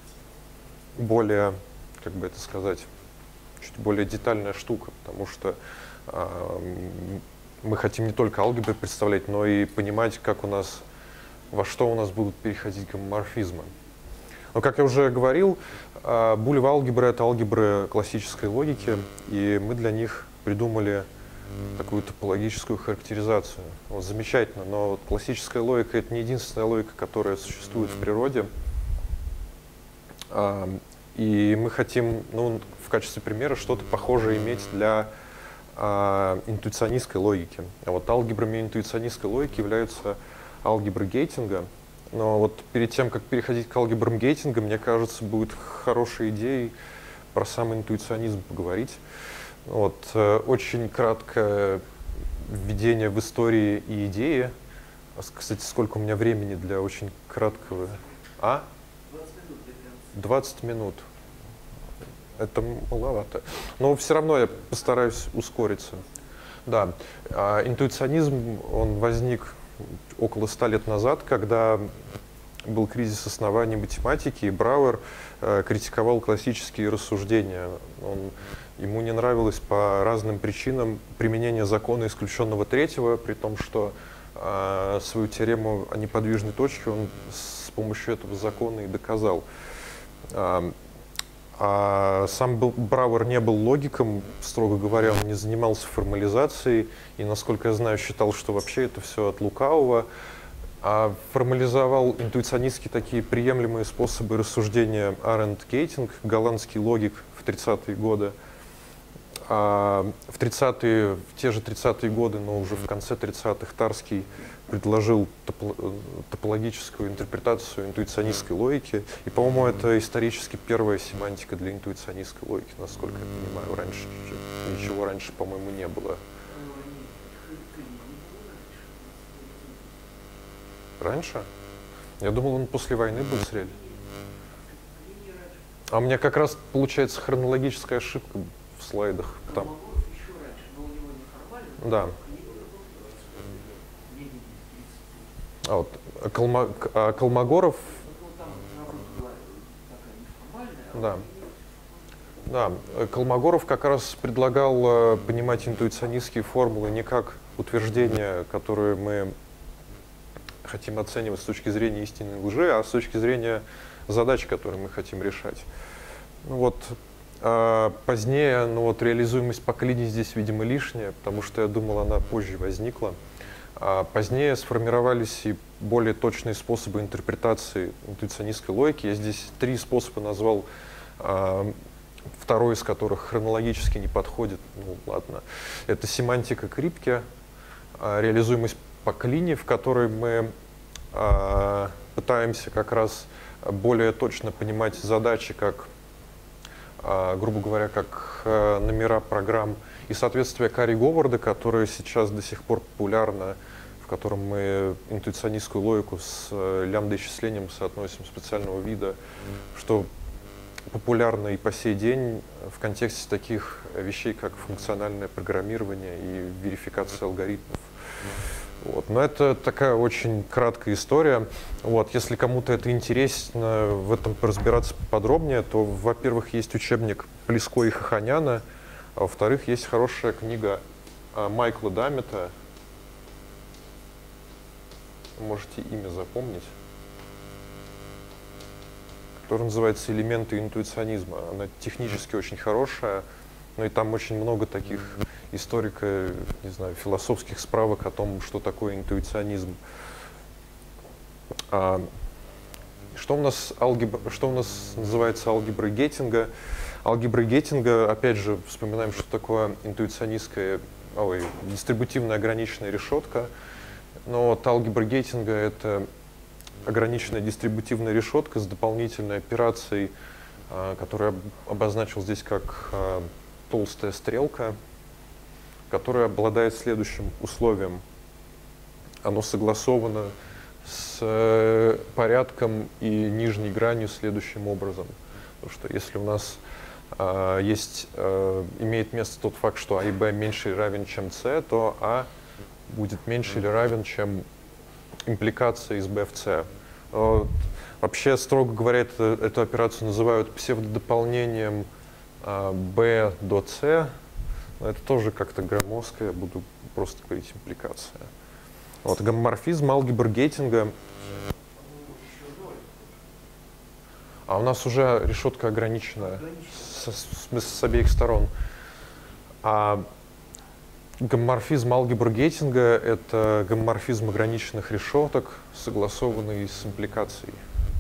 более, как бы это сказать, чуть более детальная штука, потому что э, мы хотим не только алгебры представлять, но и понимать, как у нас, во что у нас будут переходить гомоморфизмы. Но, как я уже говорил, э, булевые алгебры — это алгебры классической логики, и мы для них придумали такую топологическую характеризацию. Вот, замечательно, но вот классическая логика — это не единственная логика, которая существует в природе. А, и мы хотим, ну, в качестве примера что-то похожее иметь для а, интуиционистской логики. А вот алгебрами интуиционистской логики являются алгебры Гейтинга. Но вот перед тем, как переходить к алгебрам Гейтинга, мне кажется, будет хорошей идеей про сам интуиционизм поговорить. Вот, э, очень краткое введение в истории и идеи. А, Кстати, сколько у меня времени для очень краткого? А? двадцать минут для конца. двадцать минут. Это маловато. Но все равно я постараюсь ускориться. Да, а, интуиционизм, он возник около ста лет назад, когда был кризис оснований математики, и Брауэр э, критиковал классические рассуждения. Он, ему не нравилось по разным причинам применение закона исключенного третьего, при том, что э, свою теорему о неподвижной точке он с помощью этого закона и доказал. А, а сам был, Брауэр не был логиком, строго говоря, он не занимался формализацией, и, насколько я знаю, считал, что вообще это все от лукавого. А формализовал интуиционистские такие приемлемые способы рассуждения Аренд Гейтинг, голландский логик в тридцатые годы. А в тридцатые, в те же тридцатые годы, но уже в конце тридцатых, Тарский предложил топо топологическую интерпретацию интуиционистской логики. И, по-моему, это исторически первая семантика для интуиционистской логики, насколько я понимаю. Раньше ничего раньше, по-моему, не было. Раньше? Я думал, он после войны был сред. А у меня как раз получается хронологическая ошибка в слайдах. Там. Еще раньше, но у него неформально. Да. А вот Колма... а Колмогоров. Ну, там, наоборот, была такая неформальная. Да. Да, Колмогоров как раз предлагал понимать интуиционистские формулы не как утверждения, которые мы хотим оценивать с точки зрения истины и лжи, а с точки зрения задач, которые мы хотим решать. Ну вот, а позднее, ну вот, реализуемость по клине здесь, видимо, лишняя, потому что я думал, она позже возникла. А позднее сформировались и более точные способы интерпретации интуиционистской логики. Я здесь три способа назвал, а, второй из которых хронологически не подходит. Ну ладно. Это семантика Крипке, а, реализуемость по клине, в которой мы а, пытаемся как раз более точно понимать задачи, как, а, грубо говоря, как а, номера программ, и соответствие Карри Говарда, которое сейчас до сих пор популярно, в котором мы интуиционистскую логику с э, лямбда-исчислением соотносим специального вида, что популярно и по сей день в контексте таких вещей, как функциональное программирование и верификация алгоритмов. Вот. Но это такая очень краткая история. Вот. Если кому-то это интересно, в этом поразбираться подробнее, то, во-первых, есть учебник Плеско и Хоханяна, а во-вторых, есть хорошая книга Майкла Даммета, можете имя запомнить, которая называется «Элементы интуиционизма». Она технически очень хорошая, но и там очень много таких историко, не знаю, философских справок о том, что такое интуиционизм. А, что у нас алгебра, что у нас называется алгеброй Геттинга? Алгеброй Геттинга, опять же, вспоминаем, что такое интуиционистская, ой, дистрибутивная ограниченная решетка. Но вот алгебра Геттинга — это ограниченная дистрибутивная решетка с дополнительной операцией, которую я обозначил здесь как толстая стрелка, которая обладает следующим условием. Оно согласовано с порядком и нижней гранью следующим образом. Потому что если у нас э, есть, э, имеет место тот факт, что А и Б меньше или равен, чем С, то А будет меньше или равен, чем импликация из Б в С. Вот. Вообще, строго говоря, это, эту операцию называют псевдодополнением э, B до С. Но это тоже как-то громоздко, я буду просто говорить импликация. Вот, гомоморфизм алгебры Геттинга. А у нас уже решетка ограниченная с, с, с обеих сторон. А гомоморфизм алгебры Геттинга — это гомоморфизм ограниченных решеток, согласованный с импликацией.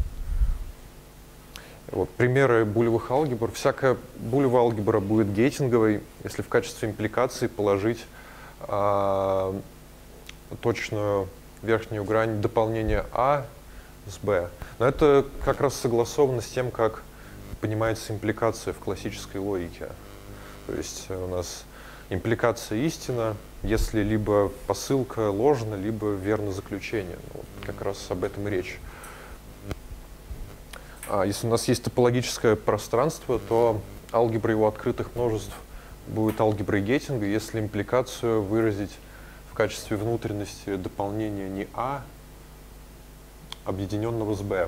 Вот, примеры булевых алгебр. Всякая булевая алгебра будет геттинговой, если в качестве импликации положить а, точную верхнюю грань дополнения А с Б. Но это как раз согласовано с тем, как понимается импликация в классической логике. То есть у нас импликация истина, если либо посылка ложна, либо верно заключение. Ну, как раз об этом и речь. А если у нас есть топологическое пространство, то алгебра его открытых множеств будет алгеброй Геттинга, если импликацию выразить в качестве внутренности дополнения не А, объединенного с Б.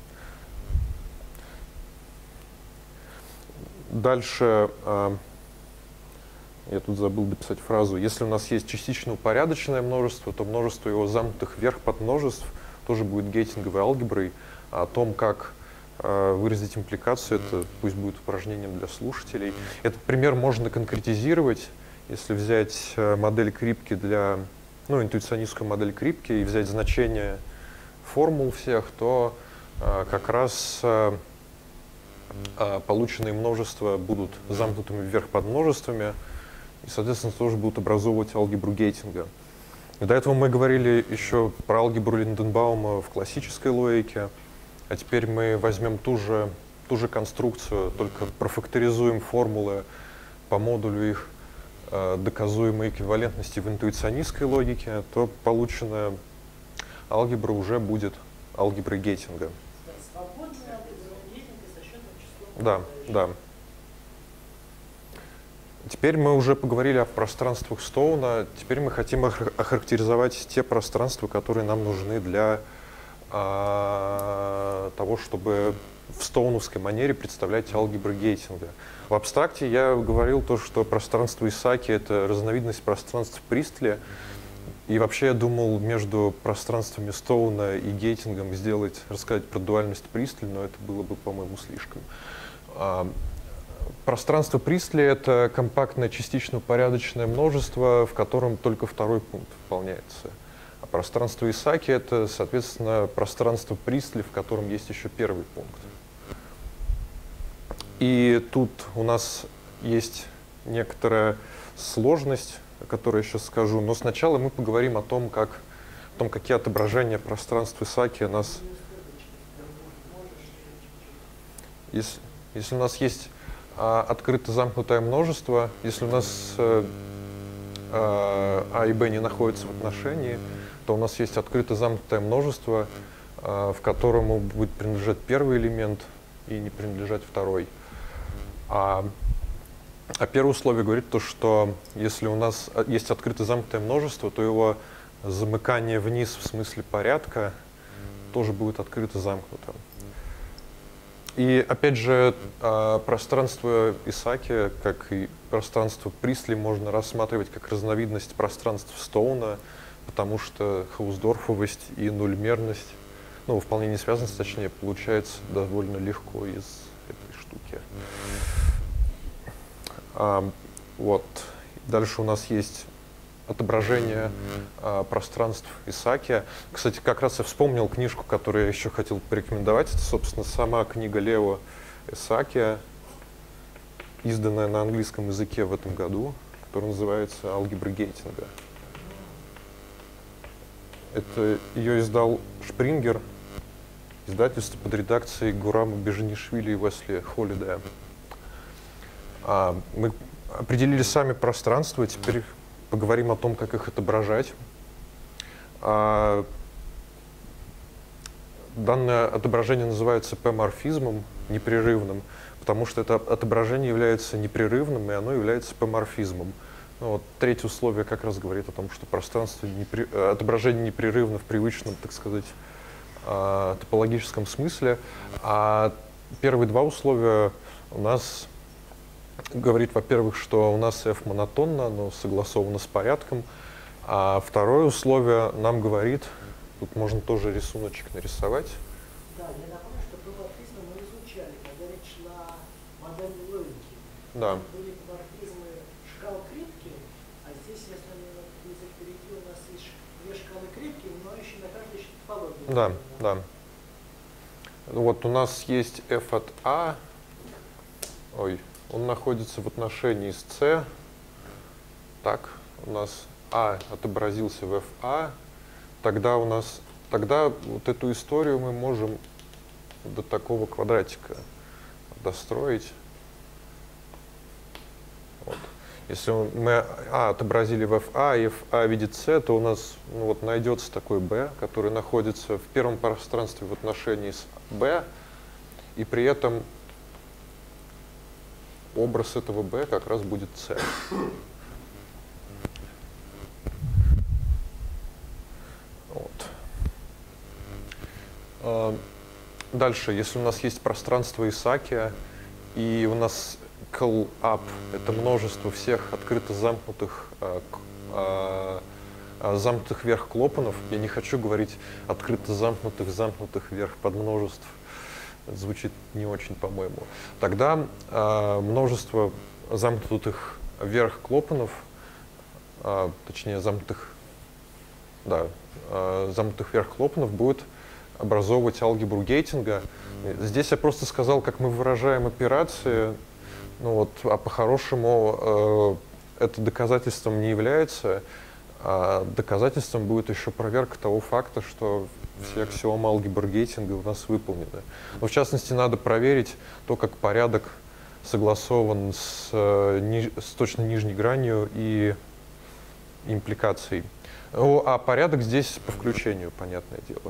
Дальше, э, я тут забыл дописать фразу, если у нас есть частично упорядоченное множество, то множество его замкнутых вверх подмножеств тоже будет геттинговой алгеброй. О том, как э, выразить импликацию, это пусть будет упражнением для слушателей. Этот пример можно конкретизировать, если взять э, модель Крипке для, ну, интуиционистскую модель Крипке и взять значение формул всех, то э, как раз э, э, полученные множества будут замкнутыми вверх подмножествами и, соответственно, тоже будут образовывать алгебру Геттинга. И до этого мы говорили еще про алгебру Линденбаума в классической логике, а теперь мы возьмем ту же, ту же конструкцию, только профакторизуем формулы по модулю их э, доказуемой эквивалентности в интуиционистской логике, то полученная алгебра уже будет алгеброй Геттинга. Свободная алгебра Геттинга со счетным числом. Да, да. Теперь мы уже поговорили о пространствах Стоуна. Теперь мы хотим охарактеризовать те пространства, которые нам нужны для а, того, чтобы в стоуновской манере представлять алгебры Гейтинга. В абстракте я говорил то, что пространство Исааки — это разновидность пространства Пристли. И вообще я думал между пространствами Стоуна и Гейтингом сделать, рассказать про дуальность Пристли, но это было бы, по-моему, слишком. А, пространство Пристли — это компактное частично-упорядоченное множество, в котором только второй пункт выполняется. А пространство Исааки — это, соответственно, пространство Пристли, в котором есть еще первый пункт. И тут у нас есть некоторая сложность, о которой я сейчас скажу, но сначала мы поговорим о том, как, о том какие отображения пространства Исааки у нас... Если, если у нас есть а, открыто замкнутое множество, если у нас а, а, А и Б не находятся в отношении, то у нас есть открыто замкнутое множество, а, в которому будет принадлежать первый элемент и не принадлежать второй. А, а первое условие говорит то, что если у нас есть открыто замкнутое множество, то его замыкание вниз в смысле порядка тоже будет открыто замкнутым. И опять же, пространство Исааки, как и пространство Пристли, можно рассматривать как разновидность пространства Стоуна, потому что хаусдорфовость и нульмерность, ну, вполне связаны, точнее, получается довольно легко из этой штуки. А, вот. Дальше у нас есть отображение а, пространств Исааки. Кстати, как раз я вспомнил книжку, которую я еще хотел порекомендовать. Это, собственно, сама книга Лео Исааки, изданная на английском языке в этом году, которая называется «Алгебра Гейтинга». Это ее издал Шпрингер, издательство под редакцией Гурама Бежанишвили и Уэсли Холлидея. А, мы определили сами пространства, теперь поговорим о том, как их отображать. А, данное отображение называется P-морфизмом, непрерывным, потому что это отображение является непрерывным, и оно является P-морфизмом. Ну, вот, третье условие как раз говорит о том, что пространство непри... отображение непрерывно в привычном, так сказать, а, топологическом смысле. А первые два условия у нас говорит, во-первых, что у нас f монотонно, оно согласовано с порядком. А второе условие нам говорит, тут можно тоже рисуночек нарисовать. Да, я напомню, что P-морфизмы мы изучали, когда речь шла о модельной логике. Да. Там были P-морфизмы шкал Крипки, а здесь, если язык перейти, у нас есть две шкалы Крипки, но еще на каждой еще топология. Да, да. Вот у нас есть f от A. Ой. Он находится в отношении с C. Так, у нас А отобразился в эф а. Тогда у нас, тогда вот эту историю мы можем до такого квадратика достроить. Вот. Если мы А отобразили в эф а, и эф а видит С, то у нас ну, вот, найдется такой B, который находится в первом пространстве в отношении с B, и при этом образ этого B как раз будет C. Вот. Дальше, если у нас есть пространство Исааки, и у нас call-up — это множество всех открыто замкнутых, а, а, а, замкнутых вверх клопанов, я не хочу говорить открыто замкнутых, замкнутых вверх подмножеств, это звучит не очень, по-моему. Тогда а, множество замкнутых вверх клопанов, а, точнее замкнутых, да, а, замкнутых вверх клопанов будет образовывать алгебру Гейтинга. Здесь я просто сказал, как мы выражаем операции, ну вот, а по-хорошему э, это доказательством не является, а доказательством будет еще проверка того факта, что все аксиомы алгебры Гейтинга у нас выполнены. Но в частности, надо проверить то, как порядок согласован с, ни, с точно нижней гранью и импликацией. А порядок здесь по включению, понятное дело.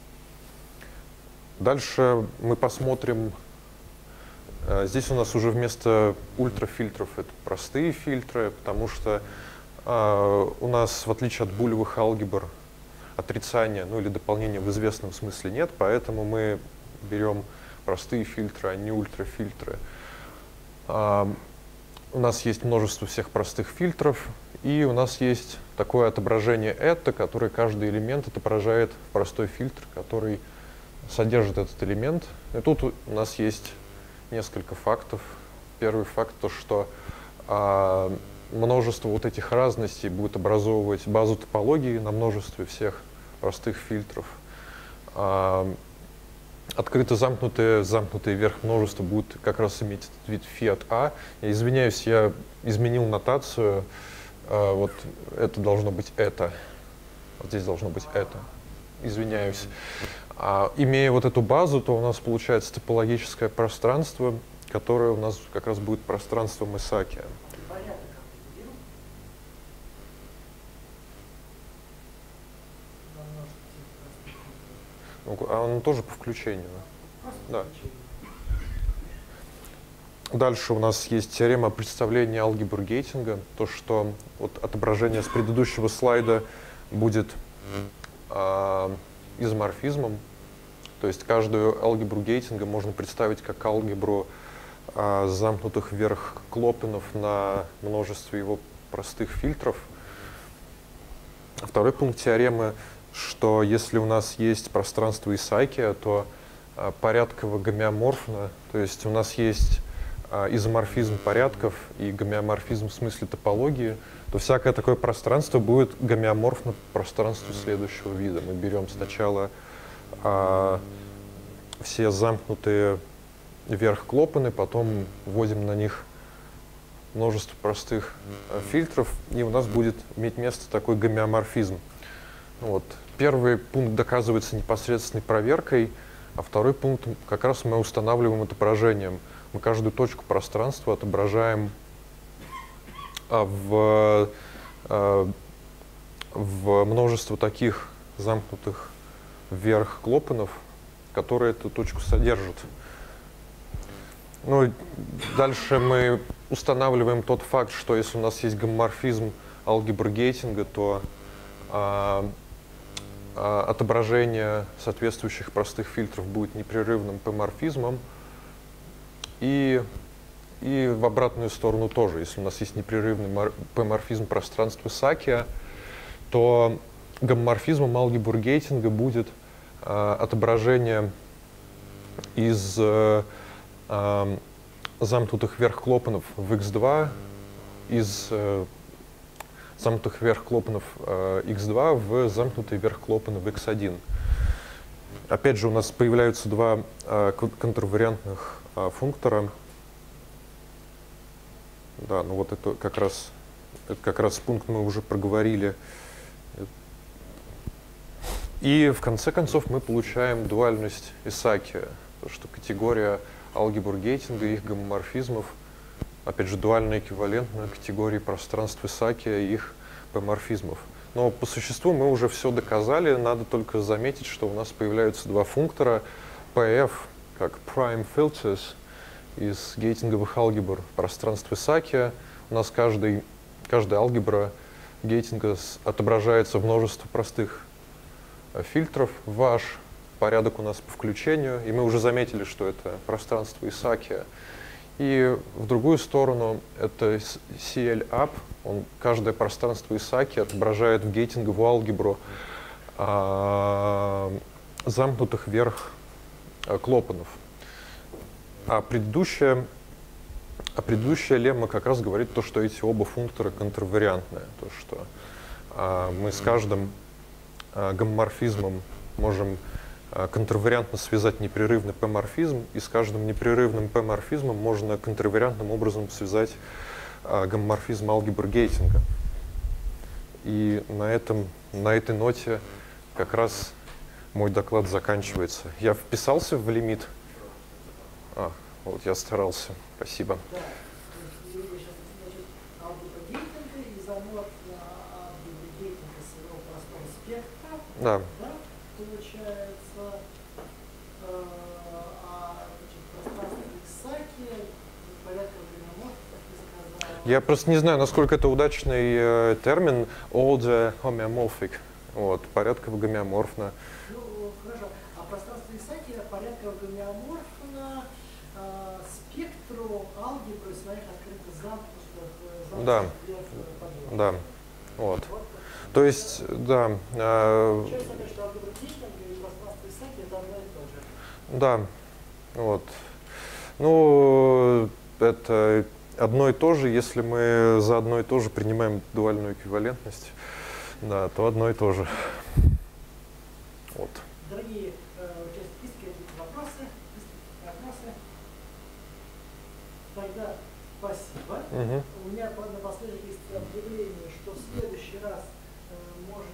Дальше мы посмотрим, здесь у нас уже вместо ультрафильтров это простые фильтры, потому что а, у нас, в отличие от булевых алгебр, отрицания, ну или дополнения в известном смысле нет, поэтому мы берем простые фильтры, а не ультрафильтры. А, у нас есть множество всех простых фильтров, и у нас есть такое отображение это, которое каждый элемент отображает в простой фильтр, который содержит этот элемент. И тут у нас есть несколько фактов. Первый факт то, что а, множество вот этих разностей будет образовывать базу топологии на множестве всех простых фильтров. А, открыто замкнутое, замкнутое вверх множество будет как раз иметь этот вид фи от А. Я извиняюсь, я изменил нотацию. А, вот это должно быть это. Вот здесь должно быть это. Извиняюсь. А, имея вот эту базу, то у нас получается топологическое пространство, которое у нас как раз будет пространством Исаакия. А он тоже по включению. Да. Дальше у нас есть теорема представления алгебр Гейтинга. То, что вот отображение с предыдущего слайда будет э, изоморфизмом. То есть каждую алгебру Гейтинга можно представить как алгебру э, замкнутых вверх клопенов на множестве его простых фильтров. Второй пункт теоремы, что если у нас есть пространство Исаакия, то а, порядково гомеоморфно, то есть у нас есть а, изоморфизм порядков и гомеоморфизм в смысле топологии, то всякое такое пространство будет гомеоморфно пространству следующего вида. Мы берем сначала а, все замкнутые вверх клопаны, потом вводим на них множество простых а, фильтров, и у нас будет иметь место такой гомеоморфизм. Вот. Первый пункт доказывается непосредственной проверкой, а второй пункт как раз мы устанавливаем отображением. Мы каждую точку пространства отображаем а, в, а, в множество таких замкнутых вверх клопанов, которые эту точку содержат. Ну, дальше мы устанавливаем тот факт, что если у нас есть гомоморфизм алгебры Гейтинга, то а, отображение соответствующих простых фильтров будет непрерывным П-морфизмом. И, и в обратную сторону тоже. Если у нас есть непрерывный П-морфизм пространства Исаакия, то гомоморфизмом алгебры Гейтинга будет а, отображение из а, а, замкнутых вверх клопанов в икс два, из а, замкнутых вверх клопанов э, икс два в замкнутые вверх клопаны в икс один. Опять же, у нас появляются два э, контрвариантных э, функтора. Да, ну вот это как раз, это как раз пункт мы уже проговорили. И в конце концов мы получаем дуальность Исаакия, то, что категория алгебр Гейтинга и их гомоморфизмов опять же, дуально эквивалентна категории пространства Исаакия и их П-морфизмов. Но по существу мы уже все доказали, надо только заметить, что у нас появляются два функтора пи эф, как prime filters из гейтинговых алгебр пространства Исаакия. У нас каждый, каждая алгебра гейтинга отображается в множестве простых фильтров. Ваш порядок у нас по включению, и мы уже заметили, что это пространство Исаакия. И в другую сторону это си эл ап, он каждое пространство Исаакия отображает в гейтинговую алгебру а, замкнутых вверх а, клопанов. А предыдущая, а предыдущая лемма как раз говорит то, что эти оба функтора контрвариантные, то, что а, мы с каждым а, гомоморфизмом можем контрвариантно связать непрерывный П-морфизм, и с каждым непрерывным П-морфизмом можно контрвариантным образом связать а, гомоморфизм алгебр Гейтинга. И на, этом, на этой ноте как раз мой доклад заканчивается. Я вписался в лимит? А, вот я старался. Спасибо. Да, то есть сейчас, значит, алгебра Гейтинга, изоморф на алгебре Гейтинга с его простого спектра. Да. Да, получается, э, а значит, пространство Исаакия, порядка гомоморф, как ты сказал. Я просто не знаю, насколько это удачный э, термин order homeomorphic. Вот, порядково гомеоморфно. Ну, хорошо. А пространство Исаакия порядка гомеоморфно замкнутых, э, Да. замкнутых вверх, э, подъемов. Да, вот. Вот. То есть, да, э, Получается, опять, что алгебра и пространство Исааки это одно и то же. да, вот. Ну, это одно и то же, если мы за одно и то же принимаем дуальную эквивалентность, да, то одно и то же. Вот. Дорогие э, участники, есть какие-то вопросы? Есть вопросы? Тогда спасибо. Мгм. У меня напоследок есть объявление, что в следующий раз э, может